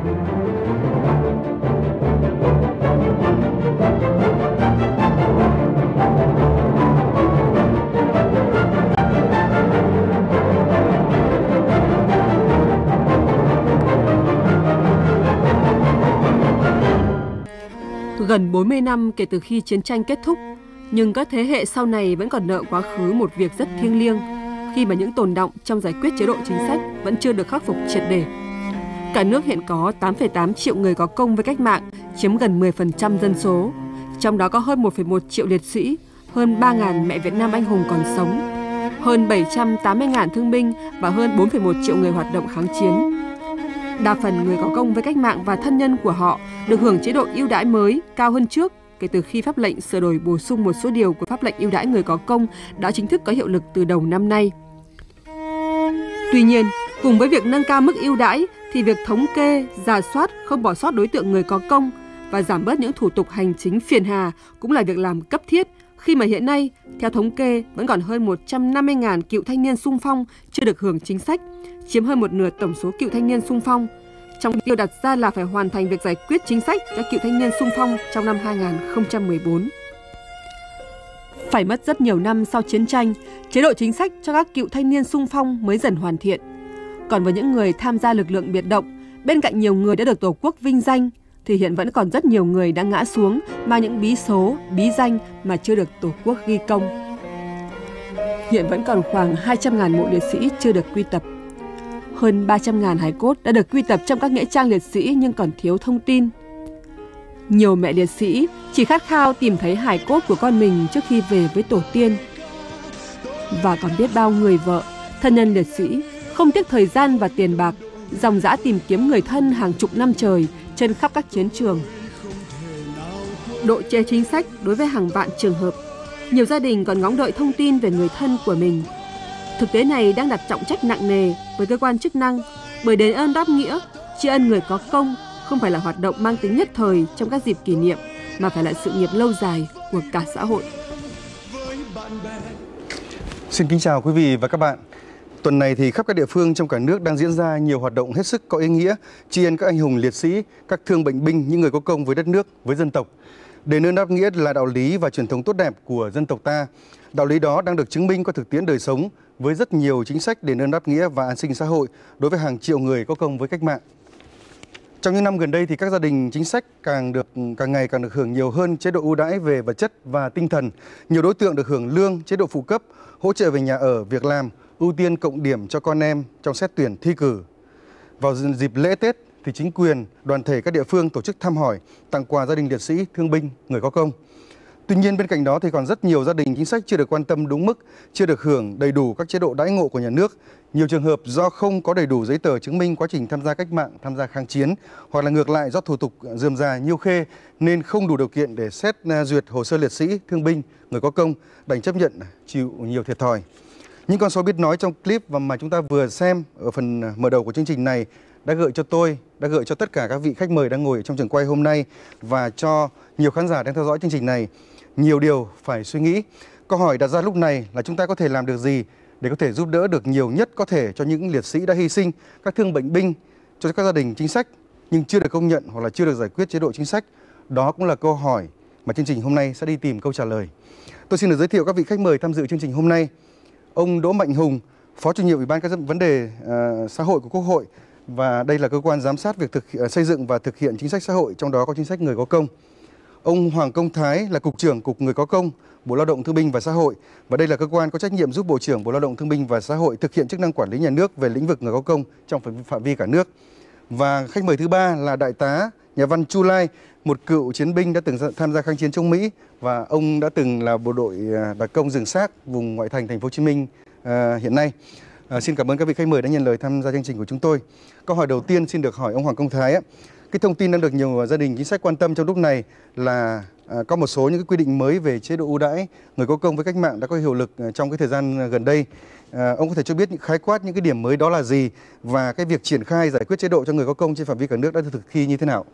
Gần 40 năm kể từ khi chiến tranh kết thúc, nhưng các thế hệ sau này vẫn còn nợ quá khứ một việc rất thiêng liêng, khi mà những tồn đọng trong giải quyết chế độ chính sách vẫn chưa được khắc phục triệt để. Cả nước hiện có 8,8 triệu người có công với cách mạng, chiếm gần 10% dân số. Trong đó có hơn 1,1 triệu liệt sĩ, hơn 3.000 mẹ Việt Nam anh hùng còn sống, hơn 780.000 thương binh và hơn 4,1 triệu người hoạt động kháng chiến. Đa phần người có công với cách mạng và thân nhân của họ được hưởng chế độ ưu đãi mới cao hơn trước kể từ khi pháp lệnh sửa đổi bổ sung một số điều của pháp lệnh ưu đãi người có công đã chính thức có hiệu lực từ đầu năm nay. Tuy nhiên, cùng với việc nâng cao mức ưu đãi thì việc thống kê, rà soát không bỏ sót đối tượng người có công và giảm bớt những thủ tục hành chính phiền hà cũng là việc làm cấp thiết, khi mà hiện nay, theo thống kê, vẫn còn hơn 150.000 cựu thanh niên xung phong chưa được hưởng chính sách, chiếm hơn một nửa tổng số cựu thanh niên xung phong. Trong mục tiêu đặt ra là phải hoàn thành việc giải quyết chính sách cho cựu thanh niên xung phong trong năm 2014. Phải mất rất nhiều năm sau chiến tranh, chế độ chính sách cho các cựu thanh niên xung phong mới dần hoàn thiện. Còn với những người tham gia lực lượng biệt động, bên cạnh nhiều người đã được Tổ quốc vinh danh, thì hiện vẫn còn rất nhiều người đã ngã xuống mang những bí số, bí danh mà chưa được Tổ quốc ghi công. Hiện vẫn còn khoảng 200.000 mộ liệt sĩ chưa được quy tập. Hơn 300.000 hài cốt đã được quy tập trong các nghĩa trang liệt sĩ nhưng còn thiếu thông tin. Nhiều mẹ liệt sĩ chỉ khát khao tìm thấy hài cốt của con mình trước khi về với tổ tiên. Và còn biết bao người vợ, thân nhân liệt sĩ không tiếc thời gian và tiền bạc, dòng dã tìm kiếm người thân hàng chục năm trời trên khắp các chiến trường. Độ trễ chính sách đối với hàng vạn trường hợp, nhiều gia đình còn ngóng đợi thông tin về người thân của mình. Thực tế này đang đặt trọng trách nặng nề với cơ quan chức năng, bởi đền ơn đáp nghĩa, tri ân người có công không phải là hoạt động mang tính nhất thời trong các dịp kỷ niệm, mà phải là sự nghiệp lâu dài của cả xã hội. Xin kính chào quý vị và các bạn. Tuần này thì khắp các địa phương trong cả nước đang diễn ra nhiều hoạt động hết sức có ý nghĩa, tri ân các anh hùng liệt sĩ, các thương bệnh binh, những người có công với đất nước, với dân tộc. Đền ơn đáp nghĩa là đạo lý và truyền thống tốt đẹp của dân tộc ta. Đạo lý đó đang được chứng minh qua thực tiễn đời sống với rất nhiều chính sách đền ơn đáp nghĩa và an sinh xã hội đối với hàng triệu người có công với cách mạng. Trong những năm gần đây thì các gia đình chính sách càng ngày càng được hưởng nhiều hơn chế độ ưu đãi về vật chất và tinh thần. Nhiều đối tượng được hưởng lương, chế độ phụ cấp, hỗ trợ về nhà ở, việc làm, ưu tiên cộng điểm cho con em trong xét tuyển thi cử. Vào dịp lễ Tết thì chính quyền, đoàn thể các địa phương tổ chức thăm hỏi, tặng quà gia đình liệt sĩ, thương binh, người có công. Tuy nhiên bên cạnh đó thì còn rất nhiều gia đình chính sách chưa được quan tâm đúng mức, chưa được hưởng đầy đủ các chế độ đãi ngộ của nhà nước. Nhiều trường hợp do không có đầy đủ giấy tờ chứng minh quá trình tham gia cách mạng, tham gia kháng chiến, hoặc là ngược lại do thủ tục rườm rà nhiêu khê nên không đủ điều kiện để xét duyệt hồ sơ liệt sĩ, thương binh, người có công, đành chấp nhận chịu nhiều thiệt thòi. Những con số biết nói trong clip và mà chúng ta vừa xem ở phần mở đầu của chương trình này đã gợi cho tôi, đã gợi cho tất cả các vị khách mời đang ngồi trong trường quay hôm nay và cho nhiều khán giả đang theo dõi chương trình này nhiều điều phải suy nghĩ. Câu hỏi đặt ra lúc này là chúng ta có thể làm được gì để có thể giúp đỡ được nhiều nhất có thể cho những liệt sĩ đã hy sinh, các thương bệnh binh, cho các gia đình chính sách nhưng chưa được công nhận hoặc là chưa được giải quyết chế độ chính sách. Đó cũng là câu hỏi mà chương trình hôm nay sẽ đi tìm câu trả lời. Tôi xin được giới thiệu các vị khách mời tham dự chương trình hôm nay. Ông Đỗ Mạnh Hùng, Phó Chủ nhiệm Ủy ban các vấn đề xã hội của Quốc hội, và đây là cơ quan giám sát việc xây dựng và thực hiện chính sách xã hội, trong đó có chính sách người có công. Ông Hoàng Công Thái là Cục trưởng Cục Người có công, Bộ Lao động Thương binh và Xã hội, và đây là cơ quan có trách nhiệm giúp Bộ trưởng Bộ Lao động Thương binh và Xã hội thực hiện chức năng quản lý nhà nước về lĩnh vực người có công trong phạm vi cả nước. Và khách mời thứ ba là Đại tá Nhà văn Chu Lai, một cựu chiến binh đã từng tham gia kháng chiến chống Mỹ và ông đã từng là bộ đội đặc công rừng xác vùng ngoại thành thành phố Hồ Chí Minh hiện nay. Xin cảm ơn các vị khách mời đã nhận lời tham gia chương trình của chúng tôi. Câu hỏi đầu tiên xin được hỏi ông Hoàng Công Thái. Cái thông tin đang được nhiều gia đình chính sách quan tâm trong lúc này là có một số những cái quy định mới về chế độ ưu đãi người có công với cách mạng đã có hiệu lực trong cái thời gian gần đây. Ông có thể cho biết khái quát những cái điểm mới đó là gì và cái việc triển khai giải quyết chế độ cho người có công trên phạm vi cả nước đã được thực thi như thế nào?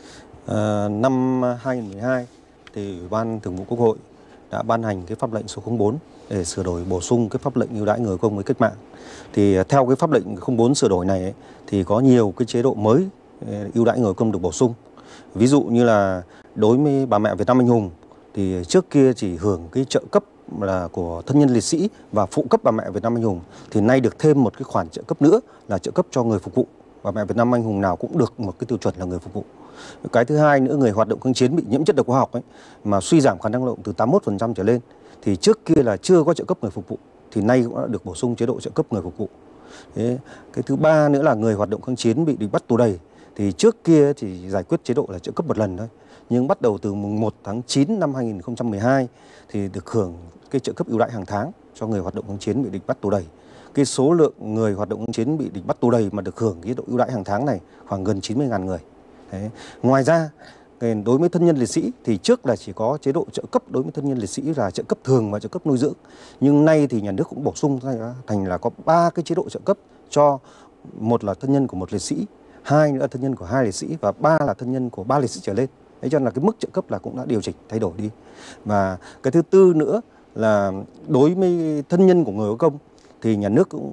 Năm 2012 thì Ủy ban Thường vụ Quốc hội đã ban hành cái pháp lệnh số 04 để sửa đổi bổ sung cái pháp lệnh ưu đãi người có công với cách mạng. Thì theo cái pháp lệnh 04 sửa đổi này thì có nhiều cái chế độ mới ưu đãi người có công được bổ sung. Ví dụ như là đối với bà mẹ Việt Nam anh hùng thì trước kia chỉ hưởng cái trợ cấp là của thân nhân liệt sĩ và phụ cấp bà mẹ Việt Nam anh hùng, thì nay được thêm một cái khoản trợ cấp nữa là trợ cấp cho người phục vụ. Bà mẹ Việt Nam anh hùng nào cũng được một cái tiêu chuẩn là người phục vụ. Cái thứ hai nữa, người hoạt động kháng chiến bị nhiễm chất độc hóa học ấy, mà suy giảm khả năng lao động từ 81% trở lên, thì trước kia là chưa có trợ cấp người phục vụ, thì nay cũng đã được bổ sung chế độ trợ cấp người phục vụ. Thế, cái thứ ba nữa là người hoạt động kháng chiến bị địch bắt tù đày, thì trước kia chỉ giải quyết chế độ là trợ cấp một lần thôi, nhưng bắt đầu từ mùng 1 tháng 9 năm 2012 thì được hưởng cái trợ cấp ưu đãi hàng tháng cho người hoạt động kháng chiến bị địch bắt tù đày. Cái số lượng người hoạt động kháng chiến bị địch bắt tù đày mà được hưởng cái chế độ ưu đãi hàng tháng này khoảng gần 90.000 người. Đấy. Ngoài ra, đối với thân nhân liệt sĩ thì trước là chỉ có chế độ trợ cấp đối với thân nhân liệt sĩ là trợ cấp thường và trợ cấp nuôi dưỡng. Nhưng nay thì nhà nước cũng bổ sung thành là có 3 cái chế độ trợ cấp cho, một là thân nhân của một liệt sĩ, 2 nữa là thân nhân của 2 liệt sĩ và 3 là thân nhân của 3 liệt sĩ trở lên. Thế cho nên là cái mức trợ cấp là cũng đã điều chỉnh thay đổi đi. Và cái thứ tư nữa là đối với thân nhân của người có công thì nhà nước cũng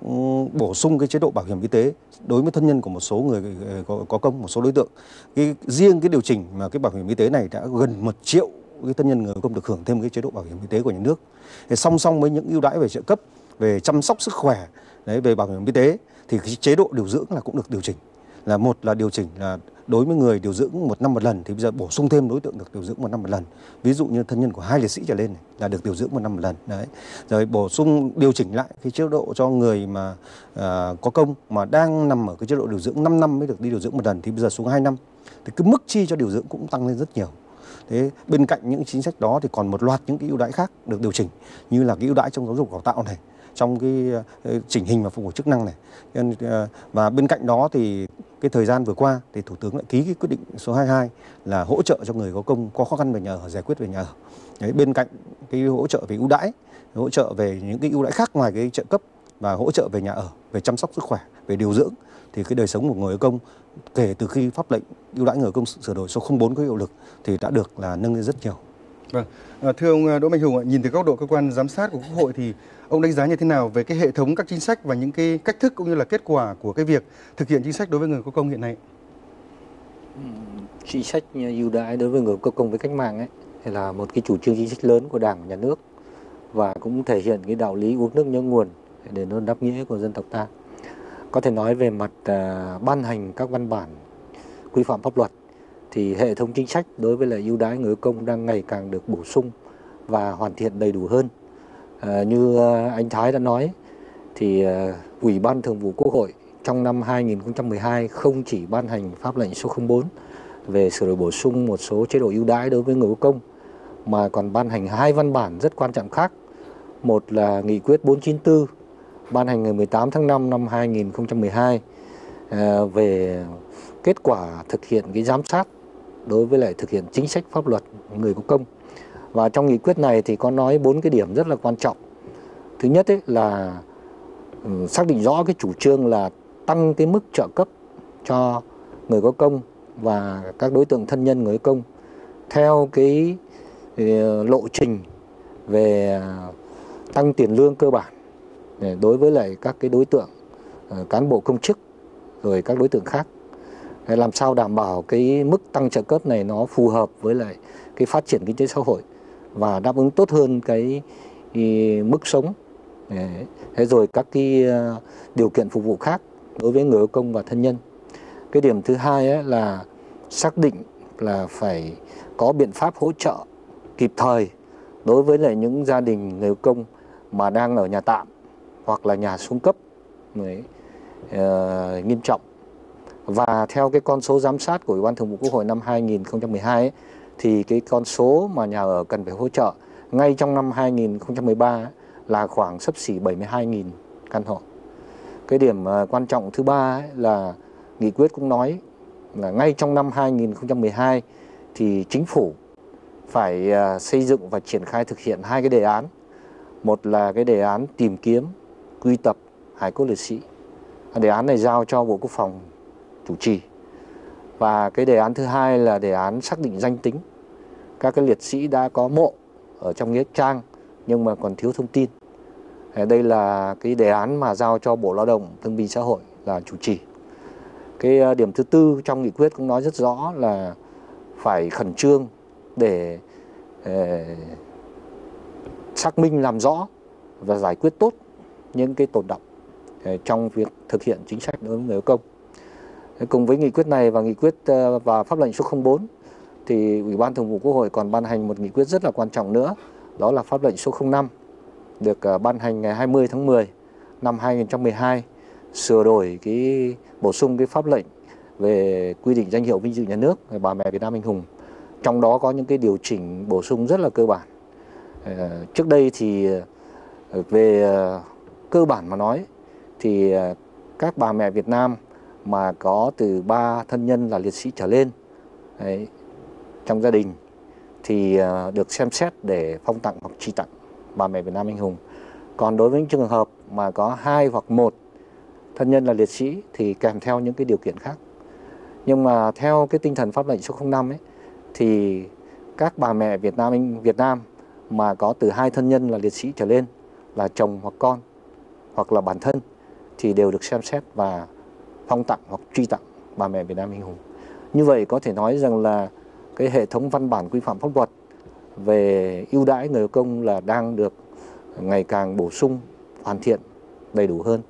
bổ sung cái chế độ bảo hiểm y tế đối với thân nhân của một số người có công, một số đối tượng. Riêng cái điều chỉnh mà cái bảo hiểm y tế này đã gần 1 triệu cái thân nhân người có công được hưởng thêm cái chế độ bảo hiểm y tế của nhà nước. Thì song song với những ưu đãi về trợ cấp, về chăm sóc sức khỏe, đấy, về bảo hiểm y tế thì cái chế độ điều dưỡng là cũng được điều chỉnh. Là một là điều chỉnh là đối với người điều dưỡng 1 năm một lần thì bây giờ bổ sung thêm đối tượng được điều dưỡng 1 năm một lần. Ví dụ như thân nhân của 2 liệt sĩ trở lên này, là được điều dưỡng 1 năm một lần. Đấy. Rồi bổ sung điều chỉnh lại cái chế độ cho người mà có công mà đang nằm ở cái chế độ điều dưỡng 5 năm mới được đi điều dưỡng một lần thì bây giờ xuống 2 năm. Thì cái mức chi cho điều dưỡng cũng tăng lên rất nhiều. Thế bên cạnh những chính sách đó thì còn một loạt những cái ưu đãi khác được điều chỉnh, như là cái ưu đãi trong giáo dục đào tạo này, trong cái chỉnh hình và phục hồi chức năng này. Và bên cạnh đó thì cái thời gian vừa qua thì Thủ tướng lại ký cái quyết định số 22 là hỗ trợ cho người có công có khó khăn về nhà ở, giải quyết về nhà ở. Đấy, bên cạnh cái hỗ trợ về ưu đãi, hỗ trợ về những cái ưu đãi khác ngoài cái trợ cấp và hỗ trợ về nhà ở, về chăm sóc sức khỏe, về điều dưỡng, thì cái đời sống của người có công kể từ khi pháp lệnh ưu đãi người có công sửa đổi số 04 có hiệu lực thì đã được là nâng lên rất nhiều. Vâng, thưa ông Đỗ Mạnh Hùng, nhìn từ góc độ cơ quan giám sát của Quốc hội thì ông đánh giá như thế nào về cái hệ thống các chính sách và những cái cách thức cũng như là kết quả của cái việc thực hiện chính sách đối với người có công hiện nay? Chính sách ưu đãi đối với người có công với cách mạng ấy là một cái chủ trương chính sách lớn của Đảng, Nhà nước và cũng thể hiện cái đạo lý uống nước nhớ nguồn để nó đáp nghĩa của dân tộc ta. Có thể nói về mặt ban hành các văn bản quy phạm pháp luật thì hệ thống chính sách đối với lại ưu đãi người có công đang ngày càng được bổ sung và hoàn thiện đầy đủ hơn. Như anh Thái đã nói thì Ủy ban Thường vụ Quốc hội trong năm 2012 không chỉ ban hành pháp lệnh số 04 về sửa đổi bổ sung một số chế độ ưu đãi đối với người có công mà còn ban hành 2 văn bản rất quan trọng khác. Một là Nghị quyết 494 ban hành ngày 18 tháng 5 năm 2012 về kết quả thực hiện cái giám sát đối với lại thực hiện chính sách pháp luật người có công. Và trong nghị quyết này thì có nói 4 cái điểm rất là quan trọng. Thứ nhất ấy là xác định rõ cái chủ trương là tăng cái mức trợ cấp cho người có công và các đối tượng thân nhân người có công theo cái lộ trình về tăng tiền lương cơ bản đối với lại các cái đối tượng cán bộ công chức rồi các đối tượng khác, làm sao đảm bảo cái mức tăng trợ cấp này nó phù hợp với lại cái phát triển kinh tế xã hội và đáp ứng tốt hơn cái mức sống. Thế rồi các cái điều kiện phục vụ khác đối với người có công và thân nhân. Cái điểm thứ hai ấy là xác định là phải có biện pháp hỗ trợ kịp thời đối với lại những gia đình người có công mà đang ở nhà tạm hoặc là nhà xuống cấp nghiêm trọng. Và theo cái con số giám sát của Ủy ban Thường vụ Quốc hội năm 2012 ấy, thì cái con số mà nhà ở cần phải hỗ trợ ngay trong năm 2013 ấy, là khoảng xấp xỉ 72.000 căn hộ. Cái điểm quan trọng thứ ba ấy là nghị quyết cũng nói là ngay trong năm 2012 thì chính phủ phải xây dựng và triển khai thực hiện 2 cái đề án. Một là cái đề án tìm kiếm, quy tập hài cốt liệt sĩ. Đề án này giao cho Bộ Quốc phòng chủ trì. Và cái đề án thứ hai là đề án xác định danh tính các cái liệt sĩ đã có mộ ở trong nghĩa trang nhưng mà còn thiếu thông tin. Đây là cái đề án mà giao cho Bộ Lao động Thương binh Xã hội là chủ trì. Cái điểm thứ tư trong nghị quyết cũng nói rất rõ là phải khẩn trương để xác minh làm rõ và giải quyết tốt những cái tồn đọng trong việc thực hiện chính sách đối với người có công. Cùng với nghị quyết này và nghị quyết và pháp lệnh số 04 thì Ủy ban Thường vụ Quốc hội còn ban hành một nghị quyết rất là quan trọng nữa, đó là pháp lệnh số 05 được ban hành ngày 20 tháng 10 năm 2012, sửa đổi bổ sung cái pháp lệnh về quy định danh hiệu vinh dự nhà nước bà mẹ Việt Nam anh hùng. Trong đó có những cái điều chỉnh bổ sung rất là cơ bản. Trước đây thì về cơ bản mà nói thì các bà mẹ Việt Nam mà có từ 3 thân nhân là liệt sĩ trở lên trong gia đình thì được xem xét để phong tặng hoặc truy tặng bà mẹ Việt Nam anh hùng. Còn đối với những trường hợp mà có 2 hoặc 1 thân nhân là liệt sĩ thì kèm theo những cái điều kiện khác. Nhưng mà theo cái tinh thần pháp lệnh số 05 thì các bà mẹ Việt Nam mà có từ 2 thân nhân là liệt sĩ trở lên là chồng hoặc con hoặc là bản thân thì đều được xem xét và phong tặng hoặc truy tặng bà mẹ Việt Nam anh hùng. Như vậy có thể nói rằng là cái hệ thống văn bản quy phạm pháp luật về ưu đãi người có công là đang được ngày càng bổ sung, hoàn thiện, đầy đủ hơn.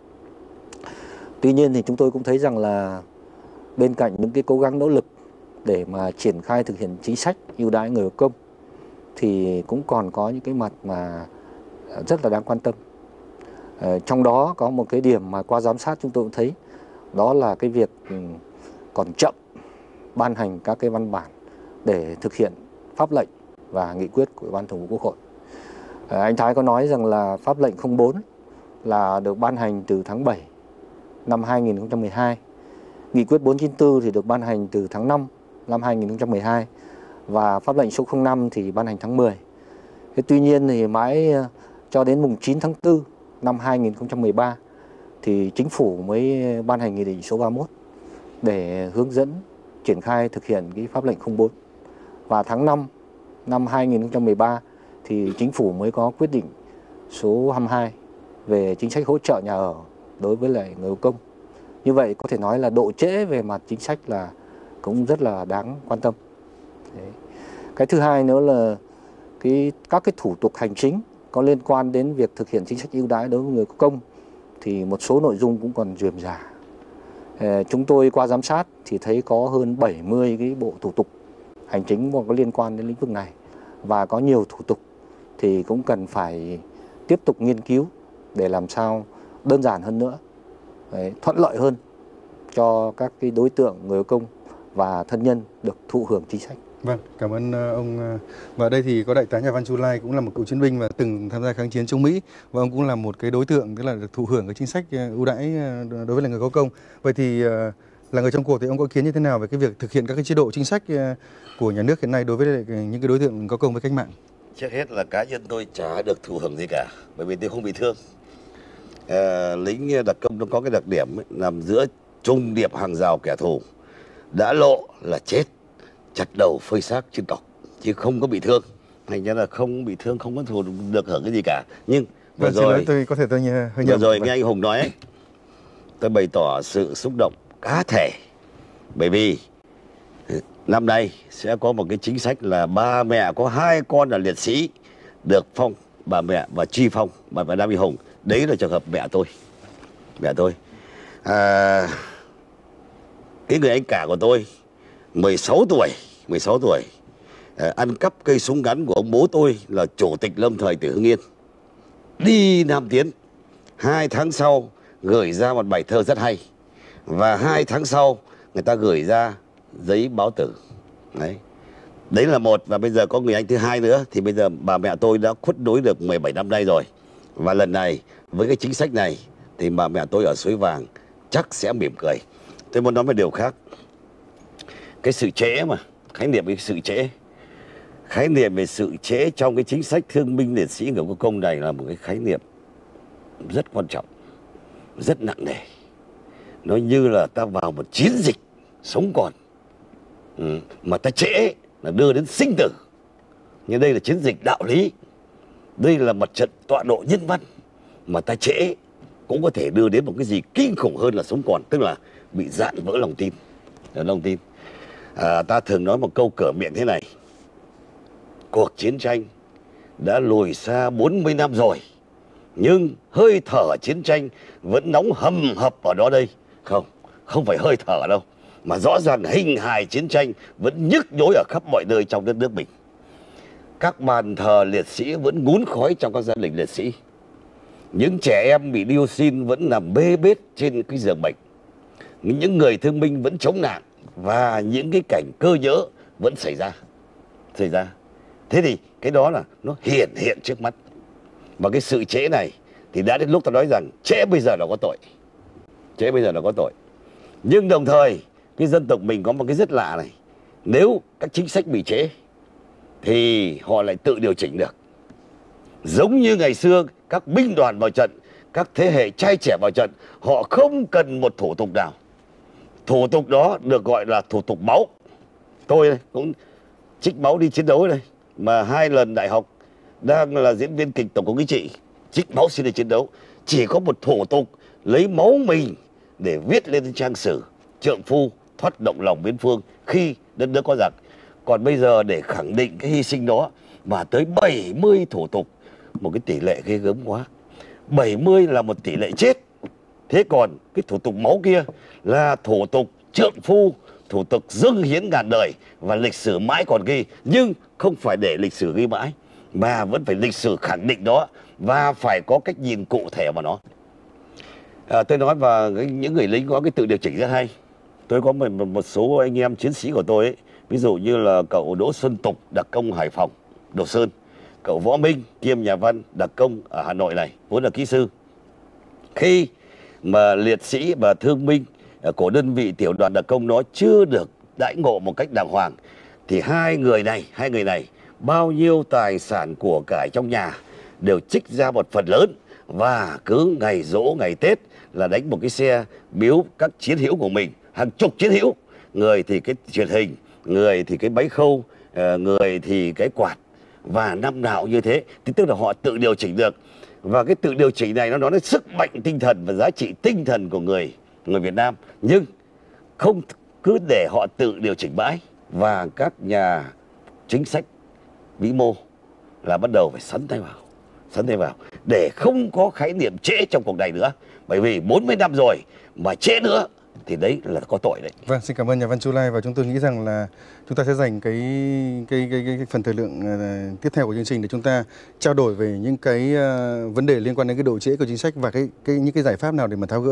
Tuy nhiên thì chúng tôi cũng thấy rằng là bên cạnh những cái cố gắng nỗ lực để mà triển khai thực hiện chính sách ưu đãi người có công thì cũng còn có những cái mặt mà rất là đáng quan tâm. Trong đó có một cái điểm mà qua giám sát chúng tôi cũng thấy, đó là cái việc còn chậm ban hành các cái văn bản để thực hiện pháp lệnh và nghị quyết của Ủy ban Thường vụ Quốc hội. Anh Thái có nói rằng là pháp lệnh 04 là được ban hành từ tháng 7 năm 2012, nghị quyết 494 thì được ban hành từ tháng 5 năm 2012 và pháp lệnh số 05 thì ban hành tháng 10. Tuy nhiên thì mãi cho đến mùng 9 tháng 4 năm 2013 thì chính phủ mới ban hành nghị định số 31 để hướng dẫn triển khai thực hiện cái pháp lệnh 04. Và tháng 5 năm 2013 thì chính phủ mới có quyết định số 22 về chính sách hỗ trợ nhà ở đối với lại người có công. Như vậy có thể nói là độ trễ về mặt chính sách là cũng rất là đáng quan tâm. Đấy. Cái thứ hai nữa là các cái thủ tục hành chính có liên quan đến việc thực hiện chính sách ưu đãi đối với người có công thì một số nội dung cũng còn rườm rà. Chúng tôi qua giám sát thì thấy có hơn 70 cái bộ thủ tục hành chính có liên quan đến lĩnh vực này và có nhiều thủ tục thì cũng cần phải tiếp tục nghiên cứu để làm sao đơn giản hơn nữa, thuận lợi hơn cho các cái đối tượng người có công và thân nhân được thụ hưởng chính sách. Vâng, cảm ơn ông. Và ở đây thì có đại tá Nhà văn Chu Lai, cũng là một cựu chiến binh và từng tham gia kháng chiến chống Mỹ, và ông cũng là một cái đối tượng tức là được thụ hưởng cái chính sách ưu đãi đối với là người có công. Vậy thì là người trong cuộc thì ông có ý kiến như thế nào về cái việc thực hiện các cái chế độ chính sách của nhà nước hiện nay đối với những cái đối tượng có công với cách mạng? Trước hết là cá nhân tôi chả được thụ hưởng gì cả, bởi vì tôi không bị thương. Lính đặc công nó có cái đặc điểm ấy, nằm giữa trung điệp hàng rào kẻ thù, đã lộ là chết, chặt đầu phơi xác trên cọc, chứ không có bị thương. Thành ra là không bị thương, không có được hưởng cái gì cả. Nhưng vừa rồi nghe anh Hùng nói ấy, tôi bày tỏ sự xúc động cá thể, bởi vì năm nay sẽ có một cái chính sách là ba mẹ có 2 con là liệt sĩ được phong bà mẹ và truy phong bà mẹ Nam anh hùng. Đấy là trường hợp mẹ tôi. Cái người anh cả của tôi 16 tuổi ăn cắp cây súng ngắn của ông bố tôi là chủ tịch lâm thời tỉnh Hưng Yên, đi Nam Tiến. 2 tháng sau gửi ra một bài thơ rất hay, và 2 tháng sau người ta gửi ra giấy báo tử. Đấy là một. Và bây giờ có người anh thứ hai nữa, thì bây giờ bà mẹ tôi đã khuất đối được 17 năm nay rồi. Và lần này với cái chính sách này thì bà mẹ tôi ở Suối Vàng chắc sẽ mỉm cười. Tôi muốn nói một điều khác. Cái sự trễ mà, khái niệm về sự trễ trong cái chính sách thương binh liệt sĩ người có công này là một cái khái niệm rất quan trọng, rất nặng nề. Nó như là ta vào một chiến dịch sống còn, mà ta trễ là đưa đến sinh tử. Nhưng đây là chiến dịch đạo lý, đây là mặt trận tọa độ nhân văn, mà ta trễ cũng có thể đưa đến một cái gì kinh khủng hơn là sống còn. Tức là bị rạn vỡ lòng tin. Ta thường nói một câu cửa miệng thế này: cuộc chiến tranh đã lùi xa 40 năm rồi, nhưng hơi thở chiến tranh vẫn nóng hầm hập ở đó đây. Không phải hơi thở đâu, mà rõ ràng hình hài chiến tranh vẫn nhức nhối ở khắp mọi nơi trong đất nước mình. Các bàn thờ liệt sĩ vẫn ngún khói trong các gia đình liệt sĩ. Những trẻ em bị dioxin vẫn nằm bê bết trên cái giường bệnh. Những người thương binh vẫn chống nạn, và những cái cảnh cơ nhỡ vẫn xảy ra. Thế thì cái đó là nó hiện trước mắt. Và cái sự trễ này thì đã đến lúc ta nói rằng trễ bây giờ là có tội. Nhưng đồng thời cái dân tộc mình có một cái rất lạ này: nếu các chính sách bị trễ thì họ lại tự điều chỉnh được. Giống như ngày xưa các binh đoàn vào trận, các thế hệ trai trẻ vào trận, họ không cần một thủ tục nào. Thủ tục đó được gọi là thủ tục máu. Tôi đây, cũng trích máu đi chiến đấu đây, mà 2 lần đại học đang là diễn viên kịch Tổng cục Chính trị, trích máu xin đi chiến đấu. Chỉ có một thủ tục lấy máu mình để viết lên trang sử trượng phu thoát động lòng biên phương khi đất nước có giặc. Còn bây giờ để khẳng định cái hy sinh đó mà tới 70 thủ tục, một cái tỷ lệ ghê gớm quá. 70 là một tỷ lệ chết. Thế còn cái thủ tục máu kia là thủ tục trượng phu, thủ tục dâng hiến ngàn đời, và lịch sử mãi còn ghi. Nhưng không phải để lịch sử ghi mãi, mà vẫn phải lịch sử khẳng định đó, và phải có cách nhìn cụ thể vào nó. Tôi nói và những người lính có cái tự điều chỉnh rất hay. Tôi có một số anh em chiến sĩ của tôi ấy, ví dụ như là cậu Đỗ Xuân Tục, đặc công Hải Phòng, Đồ Sơn, cậu Võ Minh, kiêm nhà văn, đặc công ở Hà Nội này, vốn là kỹ sư. Khi mà liệt sĩ và thương binh của đơn vị tiểu đoàn đặc công nó chưa được đãi ngộ một cách đàng hoàng, thì hai người này bao nhiêu tài sản của cải trong nhà đều trích ra một phần lớn, và cứ ngày giỗ ngày Tết là đánh một cái xe biếu các chiến hữu của mình, hàng chục chiến hữu, người thì cái truyền hình, người thì cái máy khâu, người thì cái quạt, và năm nào như thế. Thì tức là họ tự điều chỉnh được, và cái tự điều chỉnh này nó nói đến sức mạnh tinh thần và giá trị tinh thần của người Việt Nam. Nhưng không cứ để họ tự điều chỉnh mãi, và các nhà chính sách vĩ mô là bắt đầu phải sắn tay vào để không có khái niệm trễ trong cuộc này nữa. Bởi vì 40 năm rồi mà trễ nữa thì đấy là có tội đấy. Vâng, xin cảm ơn nhà văn Chu Lai, và chúng tôi nghĩ rằng là chúng ta sẽ dành cái phần thời lượng tiếp theo của chương trình để chúng ta trao đổi về những cái vấn đề liên quan đến cái độ trễ của chính sách, và những cái giải pháp nào để mà tháo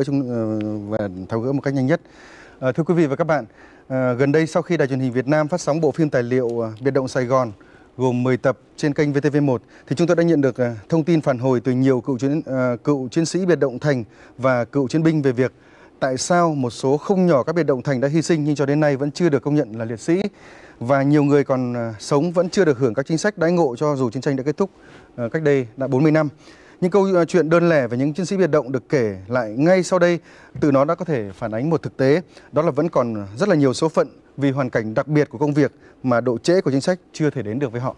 gỡ một cách nhanh nhất. Thưa quý vị và các bạn, gần đây sau khi Đài Truyền hình Việt Nam phát sóng bộ phim tài liệu Biệt động Sài Gòn gồm 10 tập trên kênh VTV1, thì chúng tôi đã nhận được thông tin phản hồi từ nhiều cựu chiến sĩ biệt động thành và cựu chiến binh về việc tại sao một số không nhỏ các biệt động thành đã hy sinh nhưng cho đến nay vẫn chưa được công nhận là liệt sĩ, và nhiều người còn sống vẫn chưa được hưởng các chính sách đãi ngộ cho dù chiến tranh đã kết thúc cách đây đã 40 năm. Những câu chuyện đơn lẻ về những chiến sĩ biệt động được kể lại ngay sau đây, từ nó đã có thể phản ánh một thực tế, đó là vẫn còn rất là nhiều số phận vì hoàn cảnh đặc biệt của công việc mà độ trễ của chính sách chưa thể đến được với họ.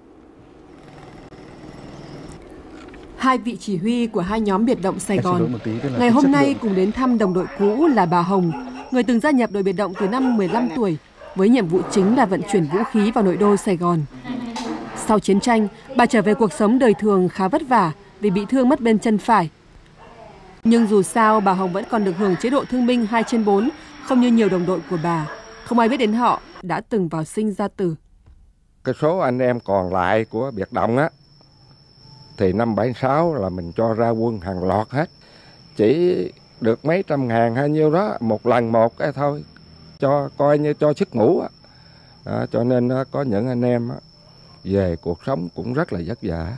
Hai vị chỉ huy của hai nhóm biệt động Sài Gòn ngày hôm nay cùng đến thăm đồng đội cũ là bà Hồng, người từng gia nhập đội biệt động từ năm 15 tuổi, với nhiệm vụ chính là vận chuyển vũ khí vào nội đô Sài Gòn. Sau chiến tranh, bà trở về cuộc sống đời thường khá vất vả vì bị thương mất bên chân phải. Nhưng dù sao, bà Hồng vẫn còn được hưởng chế độ thương binh 2/4, không như nhiều đồng đội của bà. Không ai biết đến họ đã từng vào sinh ra tử. Cái số anh em còn lại của biệt động á, thì năm 76 là mình cho ra quân hàng loạt hết. Chỉ được mấy trăm ngàn hay nhiêu đó, một lần một cái thôi, cho coi như cho sức ngủ á. Cho nên có những anh em về cuộc sống cũng rất là vất vả.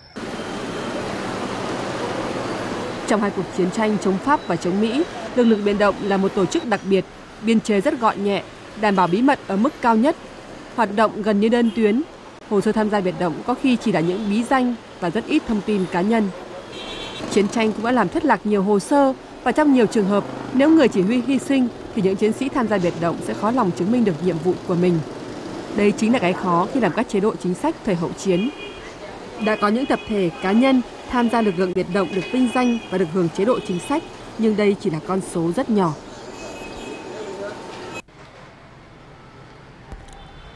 Trong hai cuộc chiến tranh chống Pháp và chống Mỹ, lực lượng biệt động là một tổ chức đặc biệt, biên chế rất gọn nhẹ, đảm bảo bí mật ở mức cao nhất, hoạt động gần như đơn tuyến. Hồ sơ tham gia biệt động có khi chỉ là những bí danh và rất ít thông tin cá nhân. Chiến tranh cũng đã làm thất lạc nhiều hồ sơ, và trong nhiều trường hợp, nếu người chỉ huy hy sinh thì những chiến sĩ tham gia biệt động sẽ khó lòng chứng minh được nhiệm vụ của mình. Đây chính là cái khó khi làm các chế độ chính sách thời hậu chiến. Đã có những tập thể, cá nhân tham gia lực lượng biệt động được vinh danh và được hưởng chế độ chính sách, nhưng đây chỉ là con số rất nhỏ.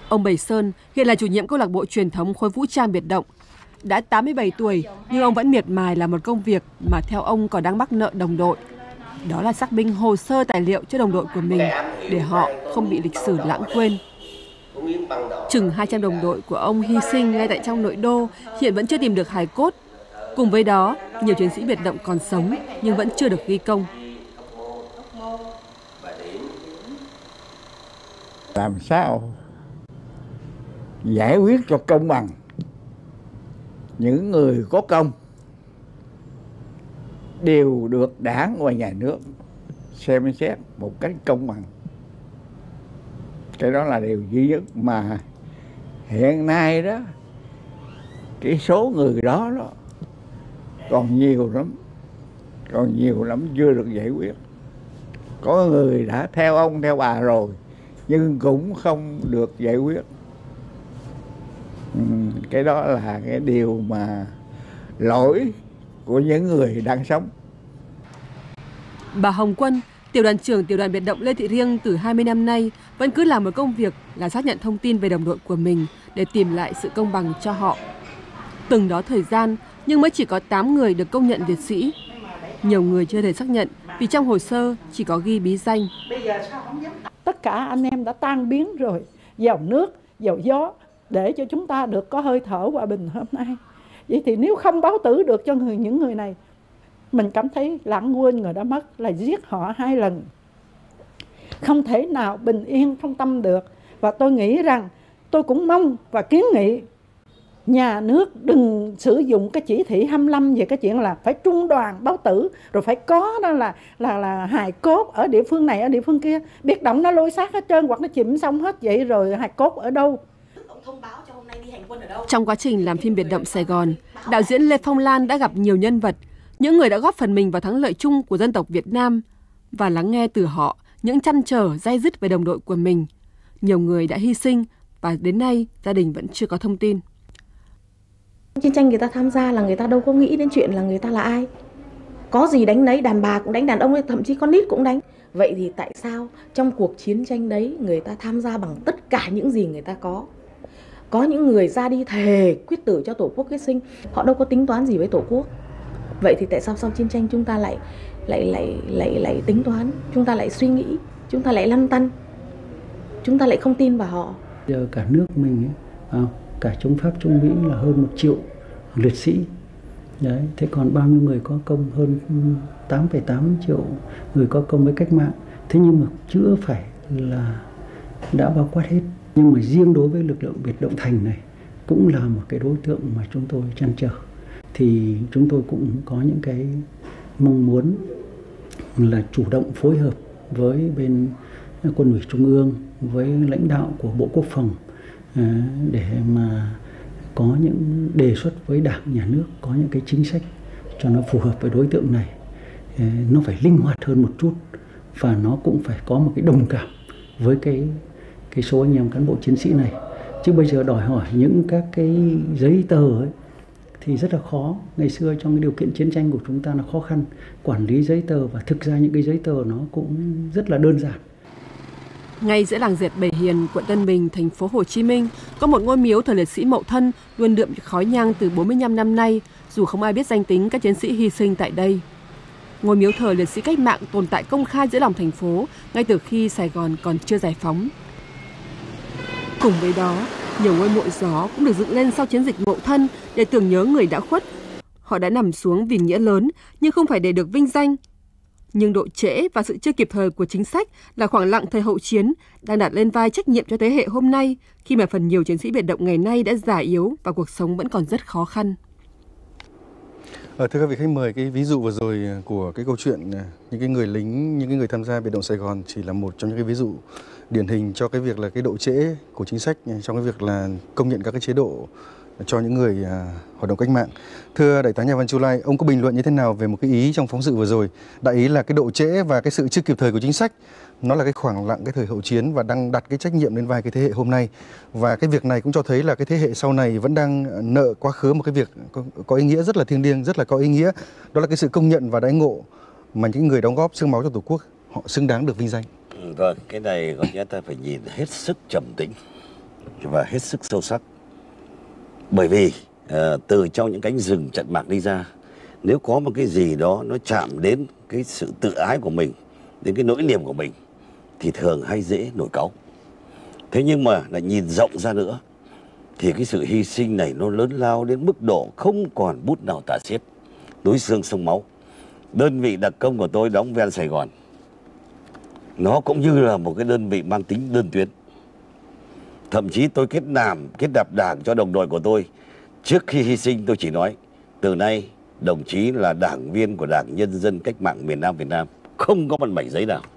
Ông Bảy Sơn hiện là chủ nhiệm câu lạc bộ truyền thống khối vũ trang biệt động. Đã 87 tuổi nhưng ông vẫn miệt mài làm một công việc mà theo ông còn đang mắc nợ đồng đội. Đó là xác minh hồ sơ tài liệu cho đồng đội của mình để họ không bị lịch sử lãng quên. Chừng 200 đồng đội của ông hy sinh ngay tại trong nội đô, hiện vẫn chưa tìm được hài cốt. Cùng với đó, nhiều chiến sĩ biệt động còn sống nhưng vẫn chưa được ghi công. Làm sao giải quyết cho công bằng những người có công đều được Đảng và Nhà nước xem xét một cách công bằng. Cái đó là điều duy nhất mà hiện nay đó, cái số người đó còn nhiều lắm chưa được giải quyết. Có người đã theo ông theo bà rồi nhưng cũng không được giải quyết. Cái đó là cái điều mà lỗi của những người đang sống. Bà Hồng Quân, tiểu đoàn trưởng tiểu đoàn biệt động Lê Thị Riêng từ 20 năm nay vẫn cứ làm một công việc là xác nhận thông tin về đồng đội của mình để tìm lại sự công bằng cho họ. Từng đó thời gian nhưng mới chỉ có 8 người được công nhận liệt sĩ. Nhiều người chưa thể xác nhận vì trong hồ sơ chỉ có ghi bí danh. Tất cả anh em đã tan biến rồi, vào nước, vào gió để cho chúng ta được có hơi thở hòa bình hôm nay. Vậy thì nếu không báo tử được cho những người này, mình cảm thấy lãng quên người đã mất, là giết họ 2 lần. Không thể nào bình yên trong tâm được. Và tôi nghĩ rằng tôi cũng mong và kiến nghị nhà nước đừng sử dụng cái chỉ thị 25 về cái chuyện là phải trung đoàn báo tử, rồi phải có đó là hài cốt ở địa phương này ở địa phương kia. Biệt động nó lôi xác hết trơn hoặc nó chìm xong hết vậy rồi hài cốt ở đâu? Trong quá trình làm phim Biệt động Sài Gòn, đạo diễn Lê Phong Lan đã gặp nhiều nhân vật, những người đã góp phần mình vào thắng lợi chung của dân tộc Việt Nam và lắng nghe từ họ những trăn trở day dứt về đồng đội của mình. Nhiều người đã hy sinh và đến nay gia đình vẫn chưa có thông tin. Chiến tranh người ta tham gia là người ta đâu có nghĩ đến chuyện là người ta là ai. Có gì đánh đấy, đàn bà cũng đánh, đàn ông thậm chí con nít cũng đánh. Vậy thì tại sao trong cuộc chiến tranh đấy người ta tham gia bằng tất cả những gì người ta có? Có những người ra đi thề quyết tử cho Tổ quốc quyết sinh, họ đâu có tính toán gì với Tổ quốc. Vậy thì tại sao sau chiến tranh chúng ta lại tính toán, chúng ta lại suy nghĩ, chúng ta lại lăn tăn, chúng ta lại không tin vào họ? Giờ cả nước mình ấy, cả chống Pháp chống Mỹ là hơn 1 triệu liệt sĩ. Đấy, thế còn bao nhiêu người có công? Hơn 8,8 triệu người có công với cách mạng. Thế nhưng mà chưa phải là đã bao quát hết. Nhưng mà riêng đối với lực lượng biệt động Thành này cũng là một cái đối tượng mà chúng tôi trăn trở. Thì chúng tôi cũng có những cái mong muốn là chủ động phối hợp với bên Quân ủy Trung ương, với lãnh đạo của Bộ Quốc phòng để mà có những đề xuất với Đảng, Nhà nước, có những cái chính sách cho nó phù hợp với đối tượng này. Nó phải linh hoạt hơn một chút và nó cũng phải có một cái đồng cảm với cái số anh em cán bộ chiến sĩ này. Chứ bây giờ đòi hỏi những các cái giấy tờ ấy thì rất là khó. Ngày xưa trong cái điều kiện chiến tranh của chúng ta là khó khăn quản lý giấy tờ, và thực ra những cái giấy tờ nó cũng rất là đơn giản. Ngay giữa làng Dệt Bể Hiền, quận Tân Bình, thành phố Hồ Chí Minh, có một ngôi miếu thờ liệt sĩ Mậu Thân luôn đượm khói nhang từ 45 năm nay, dù không ai biết danh tính các chiến sĩ hy sinh tại đây. Ngôi miếu thờ liệt sĩ cách mạng tồn tại công khai giữa lòng thành phố ngay từ khi Sài Gòn còn chưa giải phóng. Cùng với đó, nhiều ngôi mộ gió cũng được dựng lên sau chiến dịch Mậu Thân để tưởng nhớ người đã khuất. Họ đã nằm xuống vì nghĩa lớn nhưng không phải để được vinh danh. Nhưng độ trễ và sự chưa kịp thời của chính sách là khoảng lặng thời hậu chiến đang đặt lên vai trách nhiệm cho thế hệ hôm nay, khi mà phần nhiều chiến sĩ biệt động ngày nay đã già yếu và cuộc sống vẫn còn rất khó khăn. Thưa các vị khách mời, cái ví dụ vừa rồi của cái câu chuyện những cái người lính, những cái người tham gia biệt động Sài Gòn chỉ là một trong những cái ví dụ điển hình cho cái việc là cái độ trễ của chính sách trong cái việc là công nhận các cái chế độ cho những người hoạt động cách mạng. Thưa Đại tá Nhà văn Chu Lai, ông có bình luận như thế nào về một cái ý trong phóng sự vừa rồi? Đại ý là cái độ trễ và cái sự chưa kịp thời của chính sách, nó là cái khoảng lặng cái thời hậu chiến và đang đặt cái trách nhiệm lên vai cái thế hệ hôm nay. Và cái việc này cũng cho thấy là cái thế hệ sau này vẫn đang nợ quá khứ một cái việc có ý nghĩa rất là thiêng liêng, rất là có ý nghĩa. Đó là cái sự công nhận và đãi ngộ mà những người đóng góp xương máu cho Tổ quốc họ xứng đáng được vinh danh. Vâng, cái này có nghĩa ta phải nhìn hết sức trầm tĩnh. và hết sức sâu sắc. Bởi vì từ trong những cánh rừng trận mạc đi ra, nếu có một cái gì đó nó chạm đến cái sự tự ái của mình, đến cái nỗi niềm của mình, thì thường hay dễ nổi cáu. Thế nhưng mà lại nhìn rộng ra nữa, thì cái sự hy sinh này nó lớn lao đến mức độ không còn bút nào tả xiết, núi xương sông máu. Đơn vị đặc công của tôi đóng ven Sài Gòn, nó cũng như là một cái đơn vị mang tính đơn tuyến. Thậm chí tôi kết nạp đảng cho đồng đội của tôi. Trước khi hy sinh tôi chỉ nói, từ nay đồng chí là đảng viên của Đảng Nhân dân Cách mạng miền Nam Việt Nam, không có một mảnh giấy nào.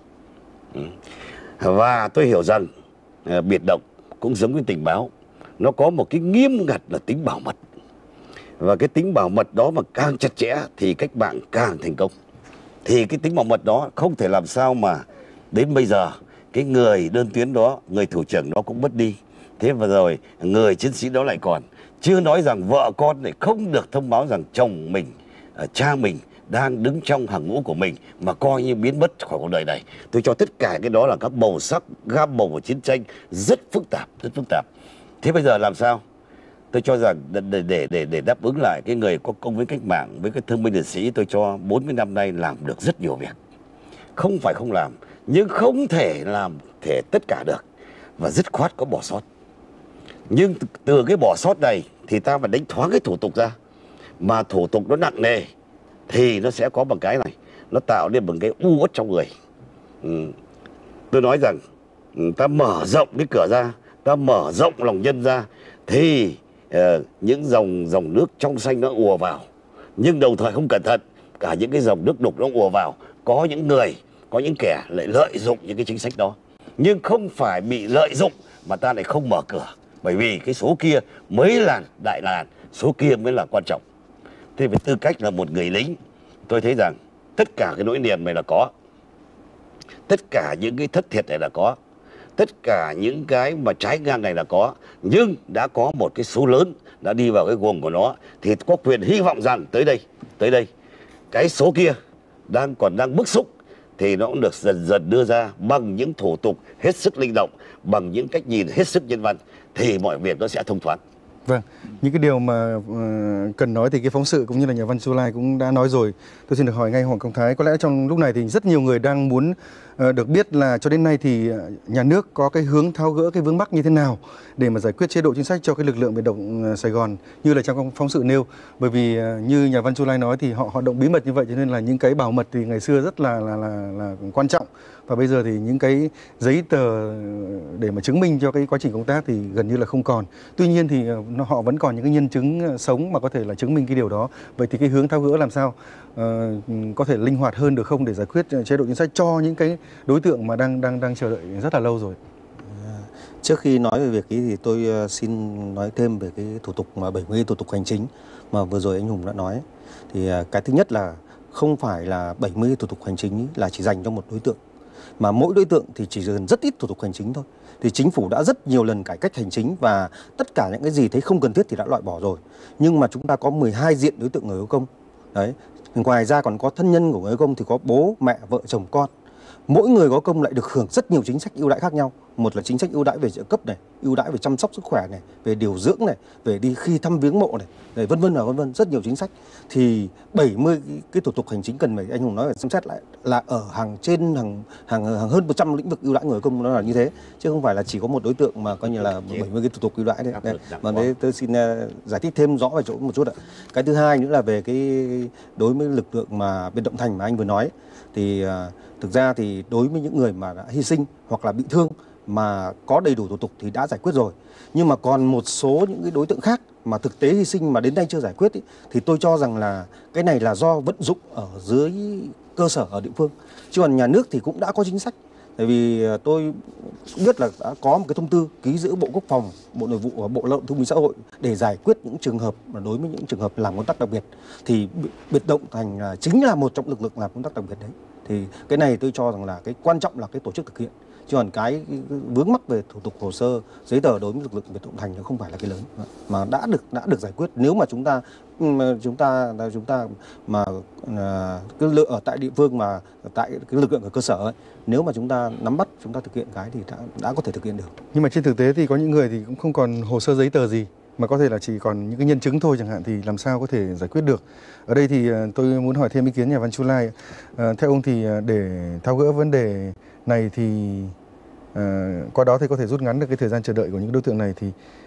Và tôi hiểu rằng biệt động cũng giống như tình báo, nó có một cái nghiêm ngặt là tính bảo mật. Và cái tính bảo mật đó mà càng chặt chẽ thì cách mạng càng thành công. Thì cái tính bảo mật đó không thể làm sao mà đến bây giờ cái người đơn tuyến đó, người thủ trưởng đó cũng mất đi. Thế và rồi người chiến sĩ đó lại còn. Chưa nói rằng vợ con này không được thông báo rằng chồng mình, cha mình đang đứng trong hàng ngũ của mình mà coi như biến mất khỏi cuộc đời này. Tôi cho tất cả cái đó là các màu sắc, gam màu của chiến tranh rất phức tạp. Thế bây giờ làm sao? Tôi cho rằng để đáp ứng lại cái người có công với cách mạng, với cái thương binh liệt sĩ, tôi cho 40 năm nay làm được rất nhiều việc. Không phải không làm, nhưng không thể làm thể tất cả được. Và dứt khoát có bỏ sót. Nhưng từ cái bỏ sót này thì ta phải đánh thoáng cái thủ tục ra. Mà thủ tục nó nặng nề thì nó sẽ có một cái này, nó tạo nên một cái u uất trong người. Tôi nói rằng ta mở rộng cái cửa ra, ta mở rộng lòng nhân ra, thì những dòng nước trong xanh nó ùa vào. Nhưng đồng thời không cẩn thận, cả những cái dòng nước đục nó ùa vào. Có những người, có những kẻ lại lợi dụng những cái chính sách đó. Nhưng không phải bị lợi dụng mà ta lại không mở cửa. Bởi vì cái số kia mới là đại làn, số kia mới là quan trọng. Thế với tư cách là một người lính, tôi thấy rằng tất cả cái nỗi niềm này là có. Tất cả những cái thất thiệt này là có. Tất cả những cái mà trái ngang này là có. Nhưng đã có một cái số lớn đã đi vào cái guồng của nó, thì có quyền hy vọng rằng tới đây cái số kia còn đang bức xúc thì nó cũng được dần dần đưa ra bằng những thủ tục hết sức linh động, bằng những cách nhìn hết sức nhân văn, thì mọi việc nó sẽ thông thoáng. Vâng, những cái điều mà cần nói thì cái phóng sự cũng như là nhà văn Chu Lai cũng đã nói rồi. Tôi xin được hỏi ngay Hoàng Công Thái, có lẽ trong lúc này thì rất nhiều người đang muốn được biết là cho đến nay thì nhà nước có cái hướng tháo gỡ cái vướng mắc như thế nào để mà giải quyết chế độ chính sách cho cái lực lượng biệt động Sài Gòn như là trong phóng sự nêu. Bởi vì như nhà văn Chu Lai nói thì họ hoạt động bí mật như vậy, cho nên là những cái bảo mật thì ngày xưa rất là quan trọng. Và bây giờ thì những cái giấy tờ để mà chứng minh cho cái quá trình công tác thì gần như là không còn. Tuy nhiên thì họ vẫn còn những cái nhân chứng sống mà có thể là chứng minh cái điều đó. Vậy thì cái hướng tháo gỡ làm sao có thể linh hoạt hơn được không để giải quyết chế độ chính sách cho những cái đối tượng mà đang chờ đợi rất là lâu rồi? Trước khi nói về việc ấy thì tôi xin nói thêm về cái thủ tục 70 thủ tục hành chính mà vừa rồi anh Hùng đã nói. Thì cái thứ nhất là không phải là 70 thủ tục hành chính là chỉ dành cho một đối tượng, mà mỗi đối tượng thì chỉ cần rất ít thủ tục hành chính thôi. Thì chính phủ đã rất nhiều lần cải cách hành chính và tất cả những cái gì thấy không cần thiết thì đã loại bỏ rồi. Nhưng mà chúng ta có 12 diện đối tượng người có công. Đấy. Ngoài ra còn có thân nhân của người có công thì có bố, mẹ, vợ, chồng, con. Mỗi người có công lại được hưởng rất nhiều chính sách ưu đãi khác nhau. Một là chính sách ưu đãi về trợ cấp này, ưu đãi về chăm sóc sức khỏe này, về điều dưỡng này, về đi khi thăm viếng mộ này, vân vân, rất nhiều chính sách. Thì 70 cái thủ tục hành chính cần phải, anh Hùng nói phải xem xét lại là ở hàng hơn 100 lĩnh vực ưu đãi người công, nó là như thế, chứ không phải là chỉ có một đối tượng mà coi như là 70 cái thủ tục ưu đãi đấy. Mà đấy tôi xin giải thích thêm rõ về chỗ một chút ạ. Cái thứ hai nữa là về cái đối với lực lượng mà biệt động thành mà anh vừa nói, thì thực ra thì đối với những người mà đã hy sinh hoặc là bị thương mà có đầy đủ thủ tục thì đã giải quyết rồi. Nhưng mà còn một số những cái đối tượng khác mà thực tế hy sinh mà đến nay chưa giải quyết ý, thì tôi cho rằng là cái này là do vận dụng ở dưới cơ sở ở địa phương. Chứ còn nhà nước thì cũng đã có chính sách. Tại vì tôi biết là đã có một cái thông tư ký giữa Bộ Quốc phòng, Bộ Nội vụ và Bộ Lao động Thương binh Xã hội để giải quyết những trường hợp mà đối với những trường hợp làm công tác đặc biệt thì biệt động thành chính là một trong lực lượng làm công tác đặc biệt đấy. Thì cái này tôi cho rằng là cái quan trọng là cái tổ chức thực hiện. Chứ còn cái vướng mắc về thủ tục hồ sơ giấy tờ đối với lực lượng Biệt động Thành nó không phải là cái lớn, mà đã được giải quyết. Nếu mà chúng ta mà cái lượng ở tại địa phương, mà tại cái lực lượng ở cơ sở ấy, nếu mà chúng ta nắm bắt, chúng ta thực hiện cái thì đã có thể thực hiện được. Nhưng mà trên thực tế thì có những người thì cũng không còn hồ sơ giấy tờ gì, mà có thể là chỉ còn những cái nhân chứng thôi chẳng hạn, thì làm sao có thể giải quyết được. Ở đây thì tôi muốn hỏi thêm ý kiến nhà văn Chu Lai. Theo ông thì để tháo gỡ vấn đề này thì qua đó thì có thể rút ngắn được cái thời gian chờ đợi của những đối tượng này, thì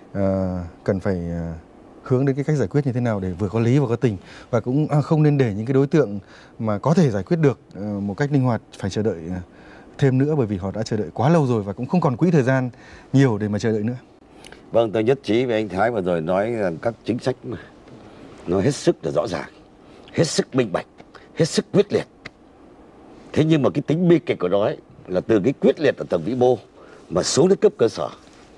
cần phải hướng đến cái cách giải quyết như thế nào để vừa có lý vừa có tình, và cũng không nên để những cái đối tượng mà có thể giải quyết được một cách linh hoạt phải chờ đợi thêm nữa, bởi vì họ đã chờ đợi quá lâu rồi và cũng không còn quỹ thời gian nhiều để mà chờ đợi nữa. Vâng, tôi nhất trí với anh Thái vừa rồi nói rằng các chính sách mà nó hết sức là rõ ràng, hết sức minh bạch, hết sức quyết liệt. Thế nhưng mà cái tính bi kịch của nó ấy, là từ cái quyết liệt ở tầng vĩ mô mà xuống đến cấp cơ sở.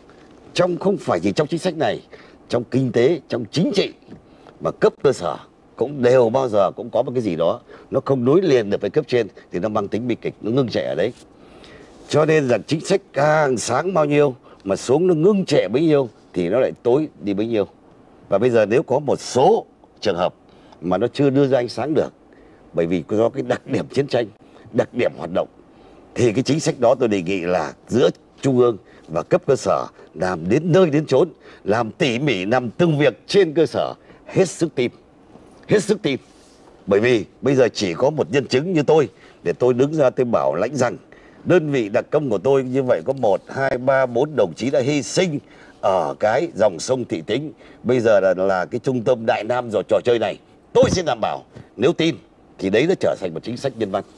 Không phải chỉ trong chính sách này, trong kinh tế, trong chính trị, mà cấp cơ sở cũng đều bao giờ cũng có một cái gì đó nó không nối liền được với cấp trên, thì nó mang tính bi kịch, nó ngưng trệ ở đấy. Cho nên rằng chính sách càng sáng bao nhiêu mà xuống nó ngưng trệ bấy nhiêu thì nó lại tối đi bấy nhiêu. Và bây giờ nếu có một số trường hợp mà nó chưa đưa ra ánh sáng được, bởi vì do cái đặc điểm chiến tranh, đặc điểm hoạt động, thì cái chính sách đó tôi đề nghị là giữa trung ương và cấp cơ sở làm đến nơi đến chốn, làm tỉ mỉ, làm từng việc trên cơ sở hết sức tim, hết sức tim. Bởi vì bây giờ chỉ có một nhân chứng như tôi để tôi đứng ra tôi bảo lãnh rằng đơn vị đặc công của tôi như vậy có 1, 2, 3, 4 đồng chí đã hy sinh ở cái dòng sông Thị Tính, bây giờ là cái trung tâm Đại Nam rồi trò chơi này. Tôi xin đảm bảo nếu tin thì đấy nó trở thành một chính sách nhân văn.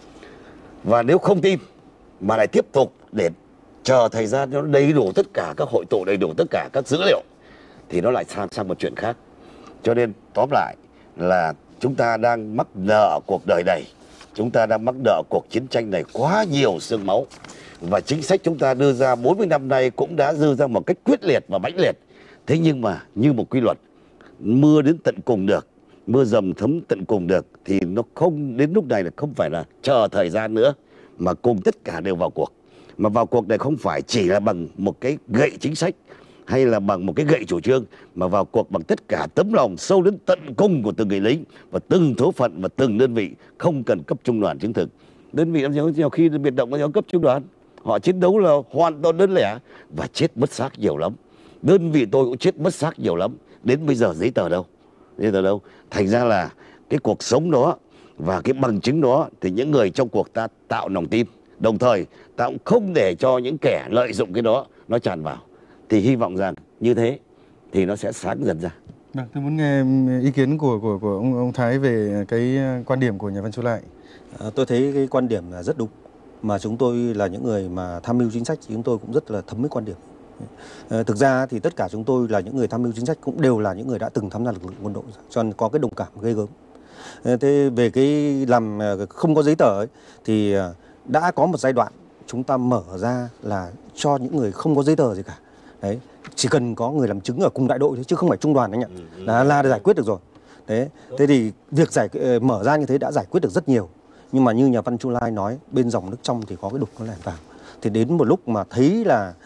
Và nếu không tin mà lại tiếp tục để chờ thời gian nó đầy đủ tất cả các hội tụ, đầy đủ tất cả các dữ liệu, thì nó lại sang một chuyện khác. Cho nên tóm lại là chúng ta đang mắc nợ cuộc đời này, chúng ta đang mắc nợ cuộc chiến tranh này quá nhiều xương máu. Và chính sách chúng ta đưa ra 40 năm nay cũng đã đưa ra một cách quyết liệt và mãnh liệt. Thế nhưng mà như một quy luật, mưa đến tận cùng được, mưa dầm thấm tận cùng được, thì nó không đến lúc này là không phải là chờ thời gian nữa, mà cùng tất cả đều vào cuộc. Mà vào cuộc này không phải chỉ là bằng một cái gậy chính sách hay là bằng một cái gậy chủ trương, mà vào cuộc bằng tất cả tấm lòng sâu đến tận cùng của từng người lính và từng số phận và từng đơn vị, không cần cấp trung đoàn chứng thực. Đơn vị nhiều khi biệt động có cấp trung đoàn, họ chiến đấu là hoàn toàn đơn lẻ và chết mất xác nhiều lắm. Đơn vị tôi cũng chết mất xác nhiều lắm. Đến bây giờ giấy tờ đâu? Giấy tờ đâu? Thành ra là cái cuộc sống đó và cái bằng chứng đó thì những người trong cuộc ta tạo lòng tin. Đồng thời ta cũng không để cho những kẻ lợi dụng cái đó nó tràn vào. Thì hy vọng rằng như thế thì nó sẽ sáng dần ra. Tôi muốn nghe ý kiến của ông Thái về cái quan điểm của nhà văn Chu Lai. Tôi thấy cái quan điểm là rất đúng. Mà chúng tôi là những người mà tham mưu chính sách thì chúng tôi cũng rất là thấm cái quan điểm. Thực ra thì tất cả chúng tôi là những người tham mưu chính sách cũng đều là những người đã từng tham gia lực lượng quân đội, cho nên có cái đồng cảm ghê gớm. Thế về cái làm không có giấy tờ ấy, thì đã có một giai đoạn chúng ta mở ra là cho những người không có giấy tờ gì cả. Đấy, chỉ cần có người làm chứng ở cùng đại đội thôi, chứ không phải trung đoàn anh ạ, là giải quyết được rồi. Thế thì việc mở ra như thế đã giải quyết được rất nhiều. Nhưng mà như nhà văn Chu Lai nói, bên dòng nước trong thì có cái đục nó lẻn vào. Thì đến một lúc mà thấy là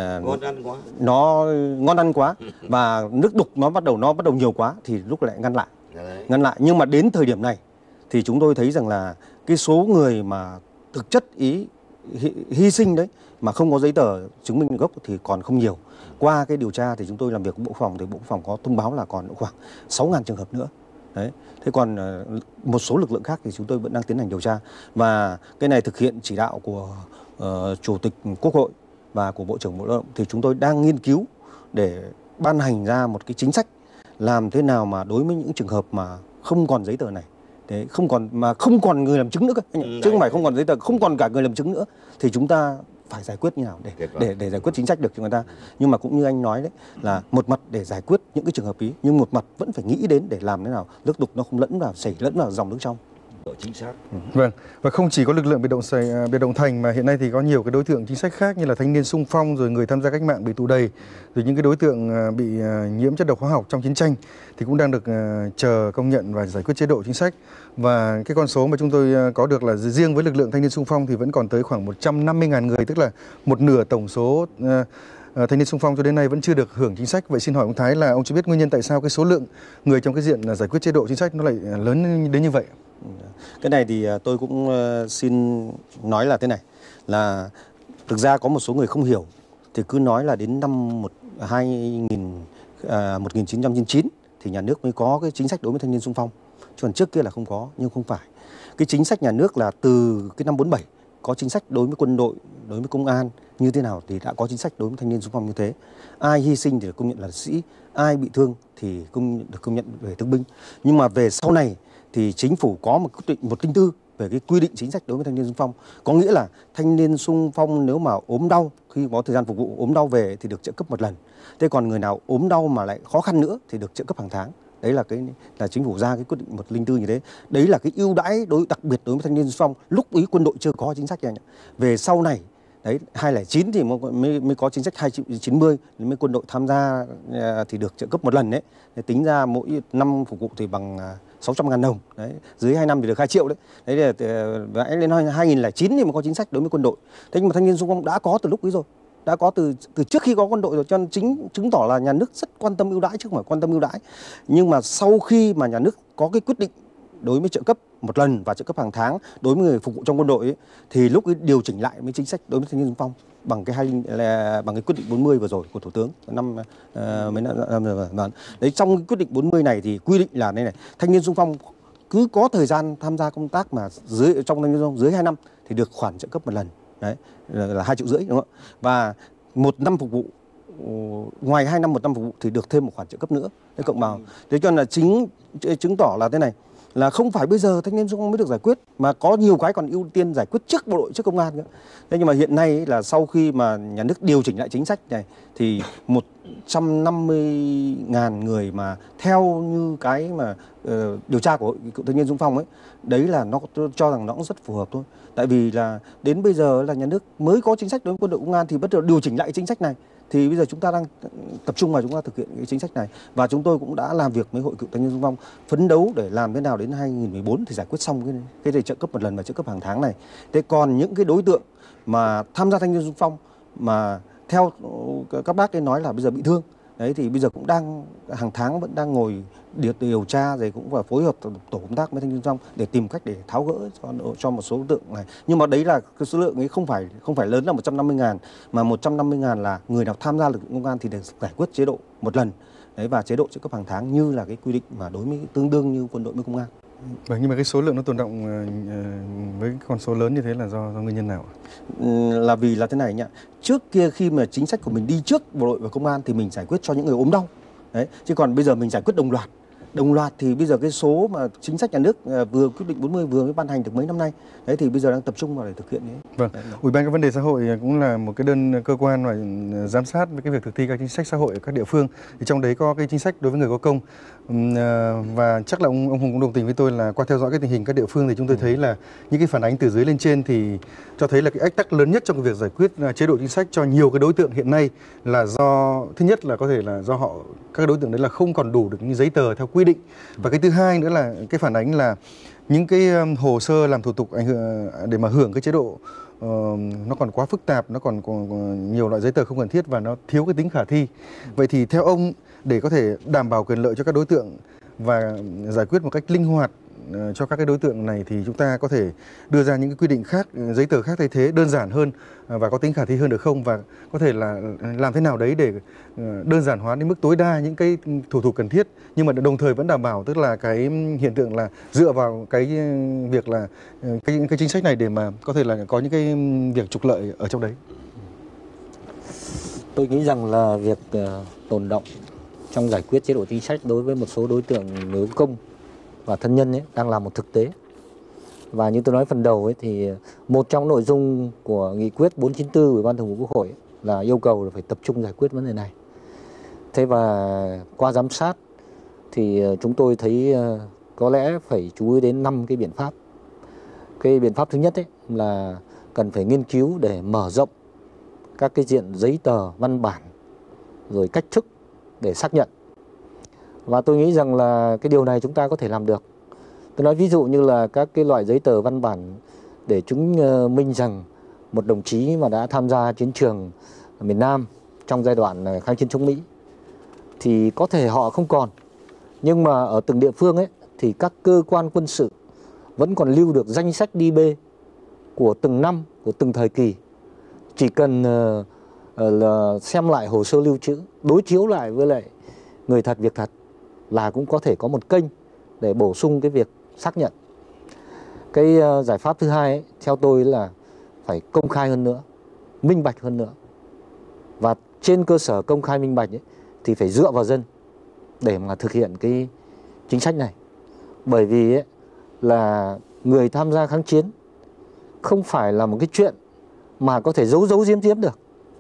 nó ngon ăn quá và nước đục nó bắt đầu nhiều quá thì lúc lại ngăn lại. Nhưng mà đến thời điểm này thì chúng tôi thấy rằng là cái số người mà thực chất hy sinh đấy mà không có giấy tờ chứng minh nguồn gốc thì còn không nhiều. Qua cái điều tra thì chúng tôi làm việc với Bộ Phòng thì Bộ Phòng có thông báo là còn khoảng 6.000 trường hợp nữa. Đấy. Thế còn một số lực lượng khác thì chúng tôi vẫn đang tiến hành điều tra. Và cái này thực hiện chỉ đạo của Chủ tịch Quốc hội và của Bộ trưởng Bộ Lao động thì chúng tôi đang nghiên cứu để ban hành ra một cái chính sách làm thế nào mà đối với những trường hợp mà không còn giấy tờ này, đấy, không còn người làm chứng nữa cơ, chứ không phải không còn giấy tờ, không còn cả người làm chứng nữa, thì chúng ta phải giải quyết như nào để giải quyết chính sách được cho người ta. Nhưng mà cũng như anh nói đấy, là một mặt để giải quyết những cái trường hợp ý, nhưng một mặt vẫn phải nghĩ đến để làm thế nào nước đục nó không lẫn vào dòng nước trong. độ chính xác. Vâng, và không chỉ có lực lượng biệt động thành mà hiện nay thì có nhiều cái đối tượng chính sách khác như là thanh niên xung phong, rồi người tham gia cách mạng bị tù đầy, rồi những cái đối tượng bị nhiễm chất độc hóa học trong chiến tranh thì cũng đang được chờ công nhận và giải quyết chế độ chính sách. Và cái con số mà chúng tôi có được là riêng với lực lượng thanh niên xung phong thì vẫn còn tới khoảng 150.000 người, tức là một nửa tổng số thanh niên xung phong cho đến nay vẫn chưa được hưởng chính sách. Vậy xin hỏi ông Thái là ông cho biết nguyên nhân tại sao cái số lượng người trong cái diện giải quyết chế độ chính sách nó lại lớn đến như vậy? Cái này thì tôi cũng xin nói là thế này, là thực ra có một số người không hiểu thì cứ nói là đến năm 1999 thì nhà nước mới có cái chính sách đối với thanh niên xung phong, chứ còn trước kia là không có. Nhưng không phải, cái chính sách nhà nước là từ cái năm 47 có chính sách đối với quân đội, đối với công an như thế nào thì đã có chính sách đối với thanh niên xung phong như thế. Ai hy sinh thì được công nhận là liệt sĩ, ai bị thương thì được công nhận về thương binh. Nhưng mà về sau này thì chính phủ có một quyết định 104 về cái quy định chính sách đối với thanh niên xung phong. Có nghĩa là thanh niên xung phong nếu mà ốm đau, khi có thời gian phục vụ ốm đau về thì được trợ cấp một lần. Thế còn người nào ốm đau mà lại khó khăn nữa thì được trợ cấp hàng tháng. Đấy là chính phủ ra cái quyết định 104 như thế. Đấy là cái ưu đãi đặc biệt đối với thanh niên xung phong. Lúc ấy quân đội chưa có chính sách này. Về sau này, đấy 209 thì mới có chính sách 290, mới quân đội tham gia thì được trợ cấp một lần đấy. Để tính ra mỗi năm phục vụ thì bằng 600.000 đồng. Đấy, dưới 2 năm thì được 2 triệu đấy. Đấy là lên 2009 thì mới có chính sách đối với quân đội. Thế nhưng mà thanh niên xung phong đã có từ lúc ấy rồi. Đã có từ trước khi có quân đội rồi, cho nên chứng tỏ là nhà nước rất quan tâm ưu đãi chứ không phải quan tâm ưu đãi. Nhưng mà sau khi mà nhà nước có cái quyết định đối với trợ cấp một lần và trợ cấp hàng tháng đối với người phục vụ trong quân đội ấy, thì lúc ấy điều chỉnh lại với chính sách đối với thanh niên xung phong bằng cái quyết định 40 vừa rồi của Thủ tướng năm đấy. Trong cái quyết định 40 này thì quy định là đây này, thanh niên xung phong cứ có thời gian tham gia công tác mà trong thanh niên xung phong dưới 2 năm thì được khoản trợ cấp một lần. Đấy là 2,5 triệu, đúng không? Và một năm phục vụ, ngoài 2 năm một năm phục vụ thì được thêm một khoản trợ cấp nữa. Thế cộng vào. Thế cho nên là chứng tỏ là thế này, là không phải bây giờ thanh niên xung phong mới được giải quyết, mà có nhiều cái còn ưu tiên giải quyết trước bộ đội, trước công an nữa. Thế nhưng mà hiện nay ấy, là sau khi mà nhà nước điều chỉnh lại chính sách này thì 150.000 người mà theo như cái mà điều tra của Hội Cựu Thanh niên xung phong ấy, đấy là nó cho rằng nó cũng rất phù hợp thôi. Tại vì là đến bây giờ là nhà nước mới có chính sách đối với quân đội công an thì bắt đầu điều chỉnh lại chính sách này. Thì bây giờ chúng ta đang tập trung vào chúng ta thực hiện cái chính sách này. Và chúng tôi cũng đã làm việc với Hội Cựu Thanh niên xung phong, phấn đấu để làm thế nào đến 2014 thì giải quyết xong cái trợ cấp một lần và trợ cấp hàng tháng này. Thế còn những cái đối tượng mà tham gia thanh niên xung phong mà theo các bác ấy nói là bây giờ bị thương, đấy thì bây giờ cũng đang hàng tháng vẫn đang ngồi điều tra, rồi cũng phải phối hợp tổ công tác với thanh niên xung phong để tìm cách để tháo gỡ cho một số đối tượng này. Nhưng mà đấy là cái số lượng ấy không phải lớn là 150.000, mà 150.000 là người nào tham gia lực lượng công an thì được giải quyết chế độ một lần. Đấy, và chế độ trợ cấp hàng tháng như là cái quy định mà đối với tương đương như quân đội với công an. Nhưng mà cái số lượng nó tồn động với con số lớn như thế là do nguyên nhân nào? Là vì là thế này nhá. Trước kia khi mà chính sách của mình đi trước bộ đội và công an thì mình giải quyết cho những người ốm đau. Đấy, chứ còn bây giờ mình giải quyết đồng loạt. Đồng loạt thì bây giờ cái số mà chính sách nhà nước vừa quyết định 40 vừa mới ban hành được mấy năm nay. Đấy thì bây giờ đang tập trung vào để thực hiện đấy. Vâng. Ủy ban các vấn đề xã hội cũng là một cái cơ quan mà giám sát với cái việc thực thi các chính sách xã hội ở các địa phương. Thì trong đấy có cái chính sách đối với người có công. Và chắc là ông Hùng cũng đồng tình với tôi là qua theo dõi cái tình hình các địa phương thì chúng tôi thấy là những cái phản ánh từ dưới lên trên thì cho thấy là cái ách tắc lớn nhất trong cái việc giải quyết chế độ chính sách cho nhiều cái đối tượng hiện nay là do, thứ nhất là có thể là do các đối tượng đấy là không còn đủ được những giấy tờ theo quy định. Và cái thứ hai nữa là cái phản ánh là những cái hồ sơ làm thủ tục để mà hưởng cái chế độ nó còn quá phức tạp, nó còn nhiều loại giấy tờ không cần thiết và nó thiếu cái tính khả thi. Vậy thì theo ông, để có thể đảm bảo quyền lợi cho các đối tượng và giải quyết một cách linh hoạt cho các cái đối tượng này thì chúng ta có thể đưa ra những cái quy định khác, giấy tờ khác thay thế đơn giản hơn và có tính khả thi hơn được không? Và có thể là làm thế nào đấy để đơn giản hóa đến mức tối đa những cái thủ tục cần thiết, nhưng mà đồng thời vẫn đảm bảo, tức là cái hiện tượng là dựa vào cái việc là cái chính sách này để mà có thể là có những cái việc trục lợi ở trong đấy. Tôi nghĩ rằng là việc tồn động trong giải quyết chế độ chính sách đối với một số đối tượng người có công và thân nhân ấy đang là một thực tế. Và như tôi nói phần đầu ấy thì một trong nội dung của nghị quyết 494 của Ủy ban Thường vụ Quốc hội ấy, là yêu cầu là phải tập trung giải quyết vấn đề này. Thế và qua giám sát thì chúng tôi thấy có lẽ phải chú ý đến 5 cái biện pháp Cái biện pháp thứ nhất ấy là cần phải nghiên cứu để mở rộng các cái diện giấy tờ, văn bản, rồi cách thức để xác nhận. Và tôi nghĩ rằng là cái điều này chúng ta có thể làm được. Tôi nói ví dụ như là các cái loại giấy tờ văn bản để chứng minh rằng một đồng chí mà đã tham gia chiến trường miền Nam trong giai đoạn kháng chiến chống Mỹ thì có thể họ không còn. Nhưng mà ở từng địa phương ấy thì các cơ quan quân sự vẫn còn lưu được danh sách đi bê của từng năm, của từng thời kỳ. Chỉ cần là xem lại hồ sơ lưu trữ, đối chiếu lại với lại người thật việc thật là cũng có thể có một kênh để bổ sung cái việc xác nhận. Cái giải pháp thứ hai ấy, theo tôi là phải công khai hơn nữa, minh bạch hơn nữa. Và trên cơ sở công khai minh bạch ấy, thì phải dựa vào dân để mà thực hiện cái chính sách này. Bởi vì ấy, là người tham gia kháng chiến không phải là một cái chuyện mà có thể giấu giếm được.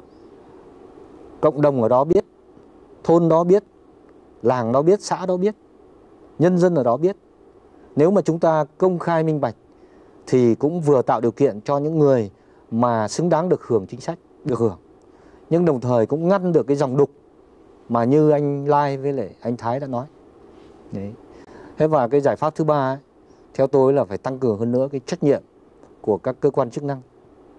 Cộng đồng ở đó biết, thôn đó biết, làng đó biết, xã đó biết, nhân dân ở đó biết. Nếu mà chúng ta công khai minh bạch thì cũng vừa tạo điều kiện cho những người mà xứng đáng được hưởng chính sách được hưởng, nhưng đồng thời cũng ngăn được cái dòng đục mà như anh Lai với lại anh Thái đã nói. Đấy. Thế và cái giải pháp thứ ba ấy, theo tôi là phải tăng cường hơn nữa cái trách nhiệm của các cơ quan chức năng.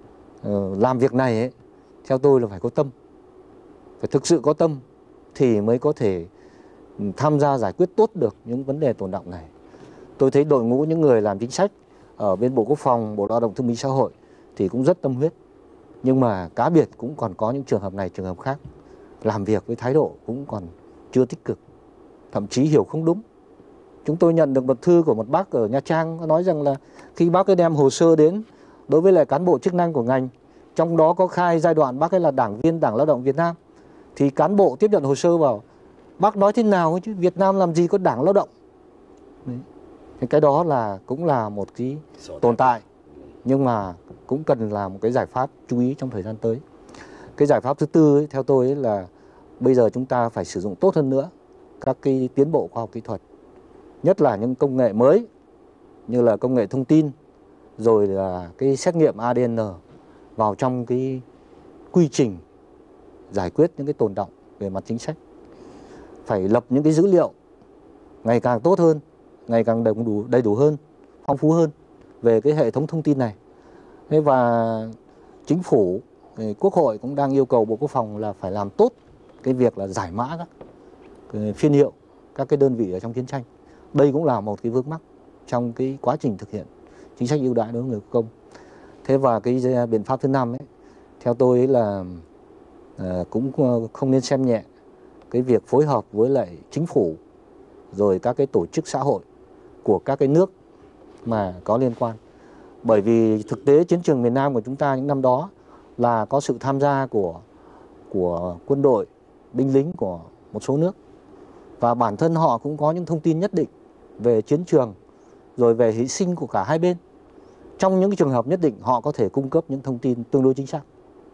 Làm việc này ấy, theo tôi là phải có tâm, phải thực sự có tâm thì mới có thể tham gia giải quyết tốt được những vấn đề tồn đọng này. Tôi thấy đội ngũ những người làm chính sách ở bên Bộ Quốc phòng, Bộ Lao động Thương binh Xã hội thì cũng rất tâm huyết. Nhưng mà cá biệt cũng còn có những trường hợp này, trường hợp khác. Làm việc với thái độ cũng còn chưa tích cực, thậm chí hiểu không đúng. Chúng tôi nhận được một thư của một bác ở Nha Trang nói rằng là khi bác ấy đem hồ sơ đến đối với lại cán bộ chức năng của ngành, trong đó có khai giai đoạn bác ấy là đảng viên Đảng Lao động Việt Nam, thì cán bộ tiếp nhận hồ sơ vào, bác nói thế nào chứ Việt Nam làm gì có Đảng Lao động. Đấy. Cái đó là cũng là một cái tồn tại, nhưng mà cũng cần là một cái giải pháp chú ý trong thời gian tới. Cái giải pháp thứ tư ấy, theo tôi ấy là bây giờ chúng ta phải sử dụng tốt hơn nữa các cái tiến bộ khoa học kỹ thuật, nhất là những công nghệ mới như là công nghệ thông tin, rồi là cái xét nghiệm ADN vào trong cái quy trình giải quyết những cái tồn đọng về mặt chính sách. Phải lập những cái dữ liệu ngày càng tốt hơn, ngày càng đầy đủ hơn, phong phú hơn về cái hệ thống thông tin này. Thế và chính phủ, Quốc hội cũng đang yêu cầu Bộ Quốc phòng là phải làm tốt cái việc là giải mã các cái phiên hiệu các cái đơn vị ở trong chiến tranh. Đây cũng là một cái vướng mắc trong cái quá trình thực hiện chính sách ưu đãi đối với người có công. Thế và cái biện pháp thứ năm ấy, theo tôi ấy là cũng không nên xem nhẹ cái việc phối hợp với lại chính phủ rồi các cái tổ chức xã hội của các cái nước mà có liên quan. Bởi vì thực tế chiến trường miền Nam của chúng ta những năm đó là có sự tham gia của quân đội, binh lính của một số nước. Và bản thân họ cũng có những thông tin nhất định về chiến trường, rồi về hy sinh của cả hai bên. Trong những cái trường hợp nhất định họ có thể cung cấp những thông tin tương đối chính xác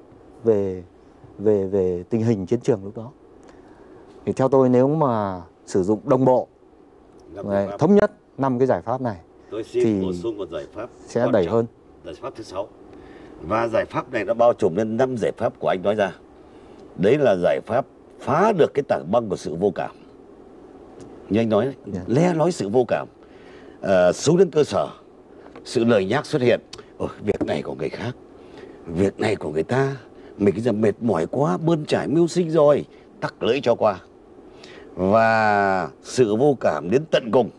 về tình hình chiến trường lúc đó. Thì theo tôi nếu mà sử dụng đồng bộ, thống nhất 5 cái giải pháp này tôi xin thì bổ sung một giải pháp sẽ đẩy hơn. Giải pháp thứ 6. Và giải pháp này nó bao trùm lên 5 giải pháp của anh nói ra. Đấy là giải pháp phá được cái tảng băng của sự vô cảm. Như anh nói đấy, le lói sự vô cảm. Xuống đến cơ sở, sự lời nhắc xuất hiện. Việc này của người khác, việc này của người ta, mình cứ mệt mỏi quá, bươn trải mưu sinh rồi, tắc lưỡi cho qua. Và sự vô cảm đến tận cùng.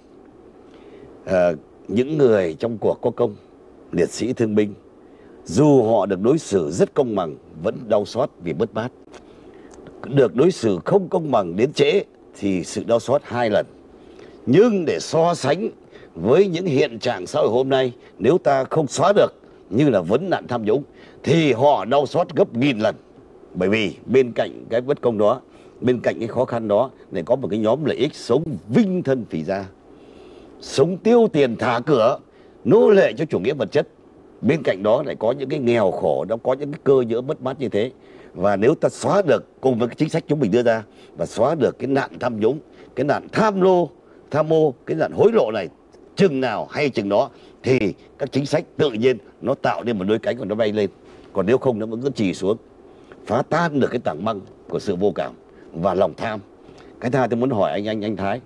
Những người trong cuộc có công, liệt sĩ thương binh, dù họ được đối xử rất công bằng vẫn đau xót vì mất mát. Được đối xử không công bằng đến trễ thì sự đau xót 2 lần. Nhưng để so sánh với những hiện trạng xã hội hôm nay, nếu ta không xóa được như là vấn nạn tham nhũng thì họ đau xót gấp 1000 lần. Bởi vì bên cạnh cái bất công đó, bên cạnh cái khó khăn đó lại có một cái nhóm lợi ích sống vinh thân phỉ ra, sống tiêu tiền thả cửa, nô lệ cho chủ nghĩa vật chất. Bên cạnh đó lại có những cái nghèo khổ, nó có những cái cơ nhỡ mất mát như thế. Và nếu ta xóa được cùng với cái chính sách chúng mình đưa ra và xóa được cái nạn tham nhũng, cái nạn tham mô, cái nạn hối lộ này chừng nào hay chừng đó thì các chính sách tự nhiên nó tạo nên một đôi cánh và nó bay lên. Còn nếu không nó vẫn cứ trì xuống, phá tan được cái tảng băng của sự vô cảm và lòng tham. Cái thứ hai tôi muốn hỏi anh Thái,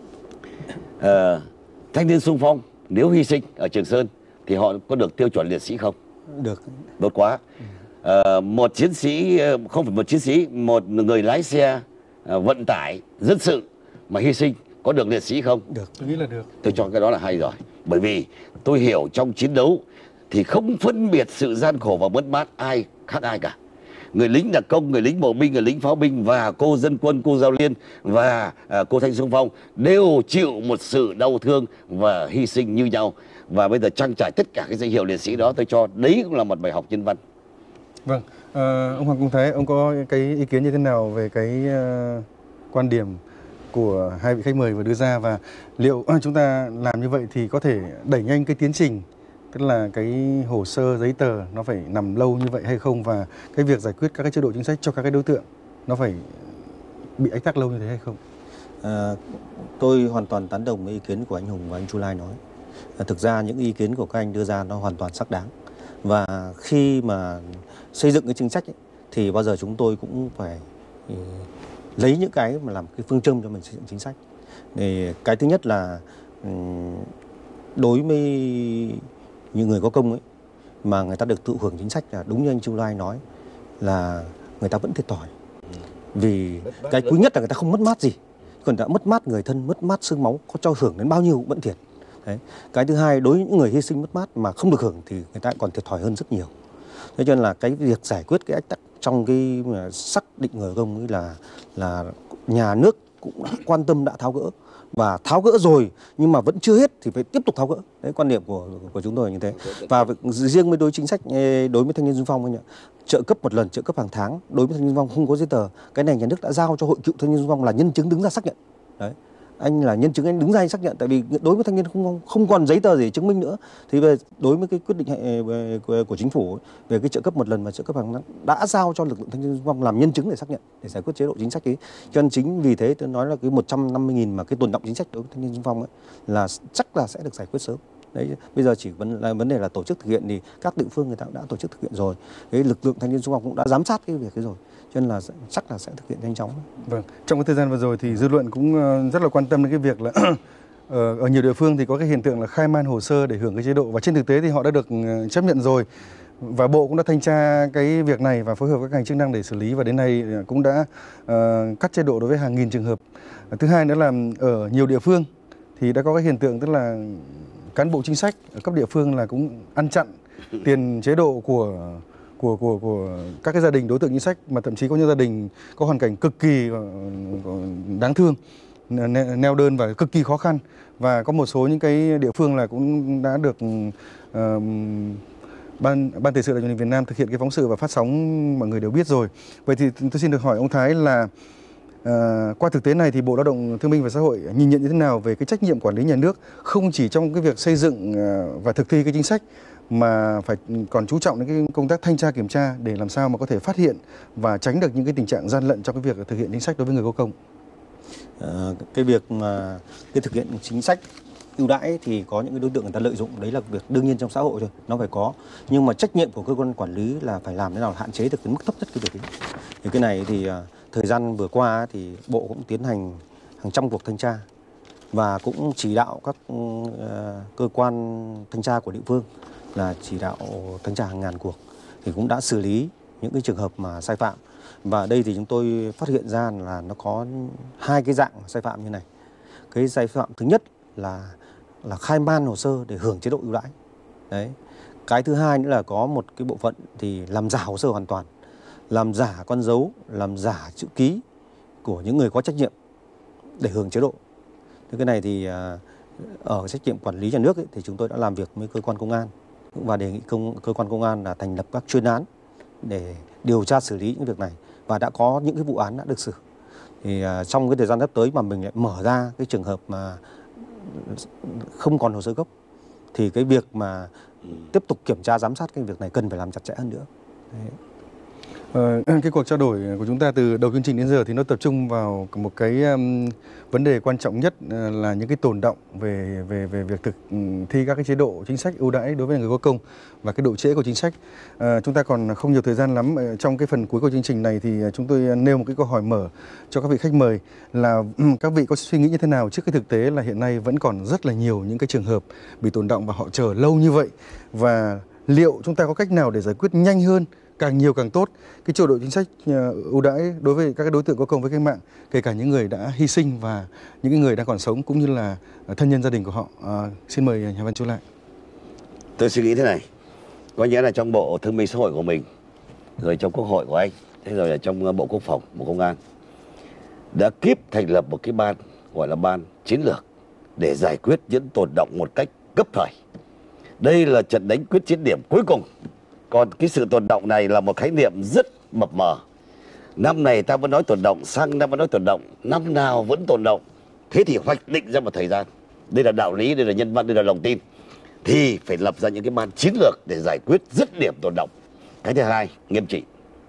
thanh niên xung phong nếu hy sinh ở Trường Sơn thì họ có được tiêu chuẩn liệt sĩ không? Được. Tốt quá. Một chiến sĩ, không phải một chiến sĩ, một người lái xe vận tải dân sự mà hy sinh có được liệt sĩ không? Được. Tôi nghĩ là được. Tôi cho cái đó là hay rồi. Bởi vì tôi hiểu trong chiến đấu thì không phân biệt sự gian khổ và mất mát ai khác ai cả. Người lính đặc công, người lính bộ binh, người lính pháo binh và cô dân quân, cô giao liên và cô thanh xung phong đều chịu một sự đau thương và hy sinh như nhau. Và bây giờ trang trải tất cả cái danh hiệu liệt sĩ đó, tôi cho đấy cũng là một bài học nhân văn. Vâng, ông Hoàng Công Thái, ông có cái ý kiến như thế nào về cái quan điểm của hai vị khách mời vừa đưa ra, và liệu chúng ta làm như vậy thì có thể đẩy nhanh cái tiến trình, tức là cái hồ sơ giấy tờ nó phải nằm lâu như vậy hay không, và cái việc giải quyết các cái chế độ chính sách cho các cái đối tượng nó phải bị ách tắc lâu như thế hay không? Tôi hoàn toàn tán đồng với ý kiến của anh Hùng và anh Chu Lai nói. Thực ra những ý kiến của các anh đưa ra nó hoàn toàn xác đáng. Và khi mà xây dựng cái chính sách ấy, thì bao giờ chúng tôi cũng phải lấy những cái mà làm cái phương châm cho mình xây dựng chính sách. Thì cái thứ nhất là đối với những người có công ấy mà người ta được thụ hưởng chính sách là đúng như anh Chu Lai nói là người ta vẫn thiệt thòi. Vì cái quý nhất là người ta không mất mát gì. Còn đã mất mát người thân, mất mát xương máu, có cho hưởng đến bao nhiêu cũng vẫn thiệt. Đấy. Cái thứ hai, đối với những người hy sinh mất mát mà không được hưởng thì người ta còn thiệt thòi hơn rất nhiều. Thế cho nên là cái việc giải quyết cái ách tắc trong cái xác định người công ấy là nhà nước cũng đã quan tâm, đã tháo gỡ. Và tháo gỡ rồi nhưng mà vẫn chưa hết thì phải tiếp tục tháo gỡ. Đấy, quan điểm của chúng tôi như thế. Và riêng với đối chính sách đối với thanh niên xung phong anh ạ, trợ cấp một lần, trợ cấp hàng tháng đối với thanh niên xung phong không có giấy tờ, cái này nhà nước đã giao cho hội cựu thanh niên xung phong là nhân chứng đứng ra xác nhận. Đấy, anh là nhân chứng, anh đứng ra anh xác nhận, tại vì đối với thanh niên không còn giấy tờ gì chứng minh nữa. Thì về đối với cái quyết định của chính phủ về cái trợ cấp một lần và trợ cấp hàng tháng đã giao cho lực lượng thanh niên xung phong làm nhân chứng để xác nhận, để giải quyết chế độ chính sách ấy. Cho nên chính vì thế tôi nói là cái 150.000 mà cái tồn đọng chính sách đối với thanh niên xung phong ấy là chắc là sẽ được giải quyết sớm. Đấy, bây giờ chỉ vấn đề là tổ chức thực hiện, thì các địa phương người ta cũng đã tổ chức thực hiện rồi. Cái lực lượng thanh niên xung phong cũng đã giám sát cái việc ấy rồi. Cho nên là chắc là sẽ thực hiện nhanh chóng. Vâng, trong cái thời gian vừa rồi thì dư luận cũng rất là quan tâm đến cái việc là ở nhiều địa phương thì có cái hiện tượng là khai man hồ sơ để hưởng cái chế độ, và trên thực tế thì họ đã được chấp nhận rồi. Và Bộ cũng đã thanh tra cái việc này và phối hợp với các ngành chức năng để xử lý, và đến nay cũng đã cắt chế độ đối với hàng nghìn trường hợp. Thứ hai nữa là ở nhiều địa phương thì đã có cái hiện tượng tức là cán bộ chính sách ở cấp địa phương là cũng ăn chặn tiền chế độ của các cái gia đình đối tượng chính sách, mà thậm chí có những gia đình có hoàn cảnh cực kỳ đáng thương, neo đơn và cực kỳ khó khăn. Và có một số những cái địa phương là cũng đã được Ban Thời sự Đài truyền hình Việt Nam thực hiện cái phóng sự và phát sóng, mọi người đều biết rồi. Vậy thì tôi xin được hỏi ông Thái là qua thực tế này thì Bộ Lao động Thương binh và Xã hội nhìn nhận như thế nào về cái trách nhiệm quản lý nhà nước, không chỉ trong cái việc xây dựng và thực thi cái chính sách, mà phải còn chú trọng đến cái công tác thanh tra kiểm tra để làm sao mà có thể phát hiện và tránh được những cái tình trạng gian lận trong cái việc thực hiện chính sách đối với người có công? Cái việc mà cái thực hiện chính sách ưu đãi thì có những cái đối tượng người ta lợi dụng, đấy là việc đương nhiên trong xã hội thôi, nó phải có. Nhưng mà trách nhiệm của cơ quan quản lý là phải làm thế nào hạn chế được cái mức thấp nhất cái việc ấy. Thì cái này thì thời gian vừa qua thì Bộ cũng tiến hành hàng trăm cuộc thanh tra và cũng chỉ đạo các cơ quan thanh tra của địa phương là chỉ đạo thanh tra hàng ngàn cuộc, thì cũng đã xử lý những cái trường hợp mà sai phạm. Và đây thì chúng tôi phát hiện ra là nó có hai cái dạng sai phạm như này. Cái sai phạm thứ nhất là khai man hồ sơ để hưởng chế độ ưu đãi. Đấy. Cái thứ hai nữa là có một cái bộ phận thì làm giả hồ sơ hoàn toàn, làm giả con dấu, làm giả chữ ký của những người có trách nhiệm để hưởng chế độ. Thế cái này thì ở trách nhiệm quản lý nhà nước ấy, thì chúng tôi đã làm việc với cơ quan công an và đề nghị cơ quan công an là thành lập các chuyên án để điều tra xử lý những việc này, và đã có những cái vụ án đã được xử. Thì trong cái thời gian sắp tới mà mình lại mở ra cái trường hợp mà không còn hồ sơ gốc thì cái việc mà tiếp tục kiểm tra giám sát cái việc này cần phải làm chặt chẽ hơn nữa. Đấy. Cái cuộc trao đổi của chúng ta từ đầu chương trình đến giờ thì nó tập trung vào một cái vấn đề quan trọng nhất là những cái tồn đọng về việc thực thi các cái chế độ chính sách ưu đãi đối với người có công và cái độ trễ của chính sách. Chúng ta còn không nhiều thời gian lắm. Trong cái phần cuối của chương trình này thì chúng tôi nêu một cái câu hỏi mở cho các vị khách mời là các vị có suy nghĩ như thế nào trước cái thực tế là hiện nay vẫn còn rất là nhiều những cái trường hợp bị tồn đọng và họ chờ lâu như vậy, và liệu chúng ta có cách nào để giải quyết nhanh hơn, càng nhiều càng tốt cái chế độ chính sách ưu đãi đối với các cái đối tượng có công với cách mạng, kể cả những người đã hy sinh và những người đang còn sống cũng như là thân nhân gia đình của họ. Xin mời nhà văn Chu Lại. Tôi suy nghĩ thế này, có nghĩa là trong Bộ Thương binh Xã hội của mình, rồi trong Quốc hội của anh, thế rồi là trong Bộ Quốc phòng, Bộ Công an đã kíp thành lập một cái ban gọi là ban chiến lược để giải quyết những tồn đọng một cách cấp thời. Đây là trận đánh quyết chiến điểm cuối cùng. Còn cái sự tồn đọng này là một khái niệm rất mập mờ. Năm này ta vẫn nói tồn đọng, sang năm vẫn nói tồn đọng, năm nào vẫn tồn đọng. Thế thì hoạch định ra một thời gian. Đây là đạo lý, đây là nhân văn, đây là lòng tin. Thì phải lập ra những cái ban chiến lược để giải quyết dứt điểm tồn đọng. Cái thứ hai, nghiêm trị.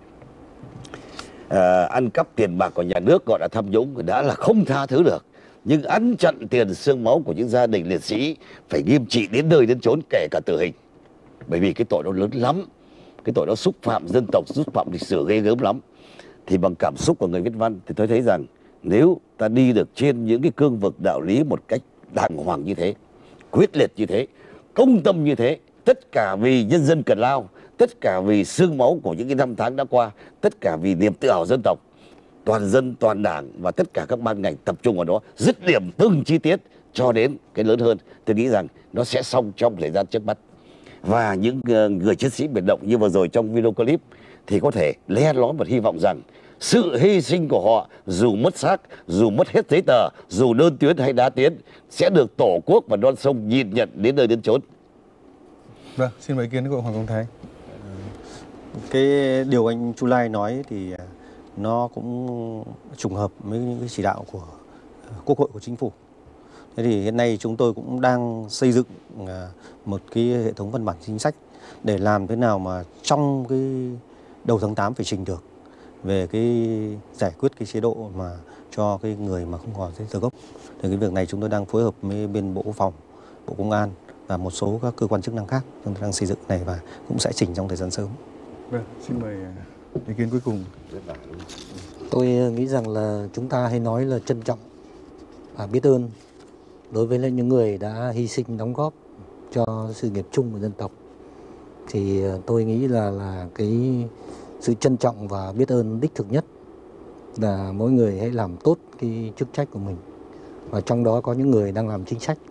Ăn cắp tiền bạc của nhà nước gọi là tham nhũng đã là không tha thứ được. Nhưng ăn chặn tiền xương máu của những gia đình liệt sĩ phải nghiêm trị đến nơi đến chốn, kể cả tử hình. Bởi vì cái tội nó lớn lắm, cái tội nó xúc phạm dân tộc, xúc phạm lịch sử ghê gớm lắm. Thì bằng cảm xúc của người viết văn thì tôi thấy rằng nếu ta đi được trên những cái cương vực đạo lý một cách đàng hoàng như thế, quyết liệt như thế, công tâm như thế, tất cả vì nhân dân cần lao, tất cả vì xương máu của những cái năm tháng đã qua, tất cả vì niềm tự hào dân tộc, toàn dân, toàn đảng và tất cả các ban ngành tập trung vào đó, dứt điểm từng chi tiết cho đến cái lớn hơn, tôi nghĩ rằng nó sẽ xong trong thời gian trước mắt. Và những người chiến sĩ biệt động như vừa rồi trong video clip thì có thể le lói một hy vọng rằng sự hy sinh của họ, dù mất xác, dù mất hết giấy tờ, dù đơn tuyến hay đá tuyến, sẽ được Tổ quốc và non sông nhìn nhận đến nơi đến chốn. Vâng, xin mời ý kiến của Hoàng Công Thái. Cái điều anh Chu Lai nói thì nó cũng trùng hợp với những cái chỉ đạo của Quốc hội, của Chính phủ. Thế thì hiện nay chúng tôi cũng đang xây dựng một cái hệ thống văn bản chính sách để làm thế nào mà trong cái đầu tháng 8 phải trình được về cái giải quyết cái chế độ mà cho cái người mà không có giấy tờ gốc. Thì cái việc này chúng tôi đang phối hợp với bên Bộ Quốc phòng, Bộ Công an và một số các cơ quan chức năng khác, chúng tôi đang xây dựng này và cũng sẽ chỉnh trong thời gian sớm. Vâng, xin mời ý kiến cuối cùng. Tôi nghĩ rằng là chúng ta hay nói là trân trọng và biết ơn đối với những người đã hy sinh đóng góp cho sự nghiệp chung của dân tộc. Thì tôi nghĩ là cái sự trân trọng và biết ơn đích thực nhất là mỗi người hãy làm tốt cái chức trách của mình. Và trong đó có những người đang làm chính sách.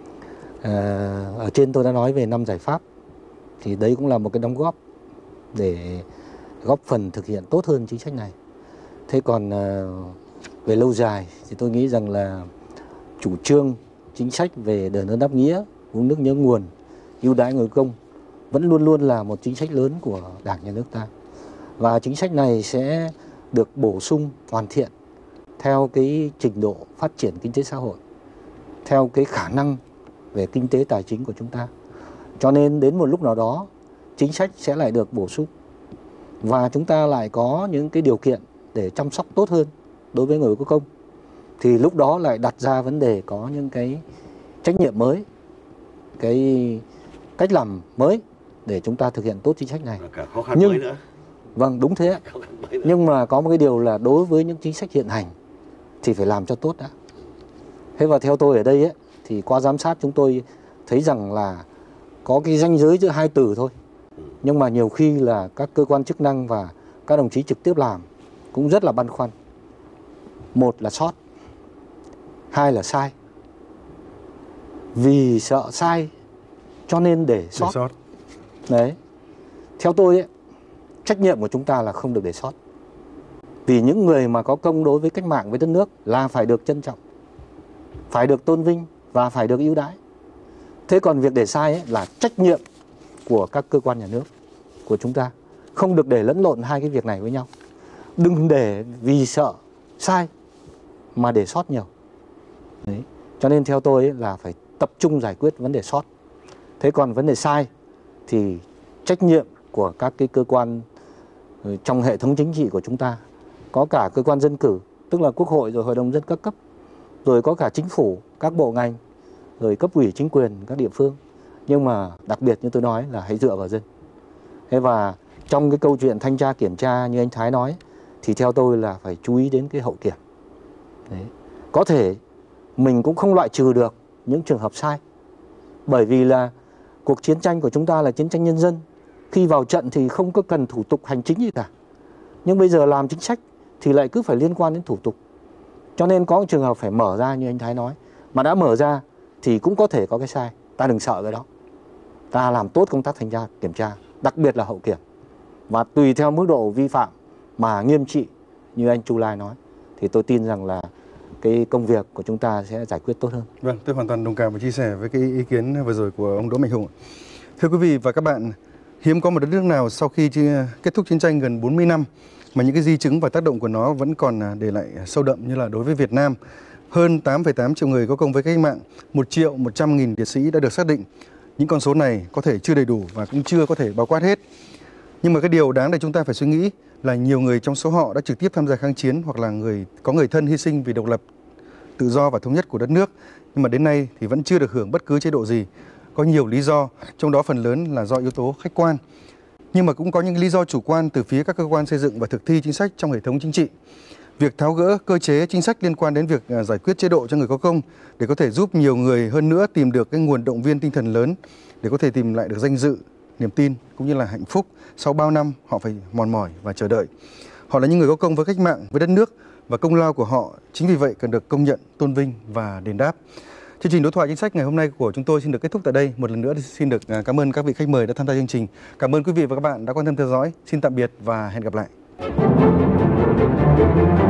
Ở trên tôi đã nói về 5 giải pháp. Thì đấy cũng là một cái đóng góp để góp phần thực hiện tốt hơn chính sách này. Thế còn về lâu dài thì tôi nghĩ rằng là chủ trương chính sách về đền ơn đáp nghĩa, uống nước nhớ nguồn, ưu đãi người công vẫn luôn luôn là một chính sách lớn của Đảng, Nhà nước ta. Và chính sách này sẽ được bổ sung, hoàn thiện theo cái trình độ phát triển kinh tế xã hội, theo cái khả năng về kinh tế tài chính của chúng ta. Cho nên đến một lúc nào đó, chính sách sẽ lại được bổ sung và chúng ta lại có những cái điều kiện để chăm sóc tốt hơn đối với người có công. Thì lúc đó lại đặt ra vấn đề có những cái trách nhiệm mới, cái cách làm mới để chúng ta thực hiện tốt chính sách này. Cả khó khăn mới nữa. Vâng, đúng thế. Nhưng mà có một cái điều là đối với những chính sách hiện hành thì phải làm cho tốt đã. Thế và theo tôi ở đây ấy, thì qua giám sát chúng tôi thấy rằng là có cái ranh giới giữa hai từ thôi. Nhưng mà nhiều khi là các cơ quan chức năng và các đồng chí trực tiếp làm cũng rất là băn khoăn. Một là sót, hai là sai. Vì sợ sai cho nên để sót. Đấy. Theo tôi ấy, trách nhiệm của chúng ta là không được để sót. Vì những người mà có công đối với cách mạng, với đất nước là phải được trân trọng, phải được tôn vinh và phải được ưu đãi. Thế còn việc để sai ấy là trách nhiệm của các cơ quan nhà nước của chúng ta. Không được để lẫn lộn hai cái việc này với nhau. Đừng để vì sợ sai mà để sót nhiều. Đấy. Cho nên theo tôi ấy là phải tập trung giải quyết vấn đề sót. Thế còn vấn đề sai thì trách nhiệm của các cái cơ quan trong hệ thống chính trị của chúng ta. Có cả cơ quan dân cử, tức là Quốc hội rồi Hội đồng dân các cấp, rồi có cả chính phủ, các bộ ngành, rồi cấp ủy chính quyền các địa phương. Nhưng mà đặc biệt như tôi nói là hãy dựa vào dân. Thế và trong cái câu chuyện thanh tra kiểm tra như anh Thái nói thì theo tôi là phải chú ý đến cái hậu kiểm. Đấy. Có thể mình cũng không loại trừ được những trường hợp sai. Bởi vì là cuộc chiến tranh của chúng ta là chiến tranh nhân dân. Khi vào trận thì không có cần thủ tục hành chính gì cả. Nhưng bây giờ làm chính sách thì lại cứ phải liên quan đến thủ tục. Cho nên có trường hợp phải mở ra như anh Thái nói. Mà đã mở ra thì cũng có thể có cái sai. Ta đừng sợ cái đó. Ta làm tốt công tác thanh tra kiểm tra, đặc biệt là hậu kiểm. Và tùy theo mức độ vi phạm mà nghiêm trị như anh Chu Lai nói thì tôi tin rằng là cái công việc của chúng ta sẽ giải quyết tốt hơn. Vâng, tôi hoàn toàn đồng cảm và chia sẻ với cái ý kiến vừa rồi của ông Đỗ Mạnh Hùng. Thưa quý vị và các bạn, hiếm có một đất nước nào sau khi kết thúc chiến tranh gần 40 năm mà những cái di chứng và tác động của nó vẫn còn để lại sâu đậm như là đối với Việt Nam. Hơn 8,8 triệu người có công với cách mạng, 1.100.000 liệt sĩ đã được xác định. Những con số này có thể chưa đầy đủ và cũng chưa có thể bao quát hết. Nhưng mà cái điều đáng để chúng ta phải suy nghĩ là nhiều người trong số họ đã trực tiếp tham gia kháng chiến hoặc là có người thân hy sinh vì độc lập, tự do và thống nhất của đất nước. Nhưng mà đến nay thì vẫn chưa được hưởng bất cứ chế độ gì. Có nhiều lý do, trong đó phần lớn là do yếu tố khách quan. Nhưng mà cũng có những lý do chủ quan từ phía các cơ quan xây dựng và thực thi chính sách trong hệ thống chính trị. Việc tháo gỡ cơ chế chính sách liên quan đến việc giải quyết chế độ cho người có công để có thể giúp nhiều người hơn nữa tìm được cái nguồn động viên tinh thần lớn để có thể tìm lại được danh dự, niềm tin cũng như là hạnh phúc sau bao năm họ phải mòn mỏi và chờ đợi. Họ là những người có công với cách mạng, với đất nước và công lao của họ chính vì vậy cần được công nhận, tôn vinh và đền đáp. Chương trình đối thoại chính sách ngày hôm nay của chúng tôi xin được kết thúc tại đây. Một lần nữa thì xin được cảm ơn các vị khách mời đã tham gia chương trình. Cảm ơn quý vị và các bạn đã quan tâm theo dõi. Xin tạm biệt và hẹn gặp lại.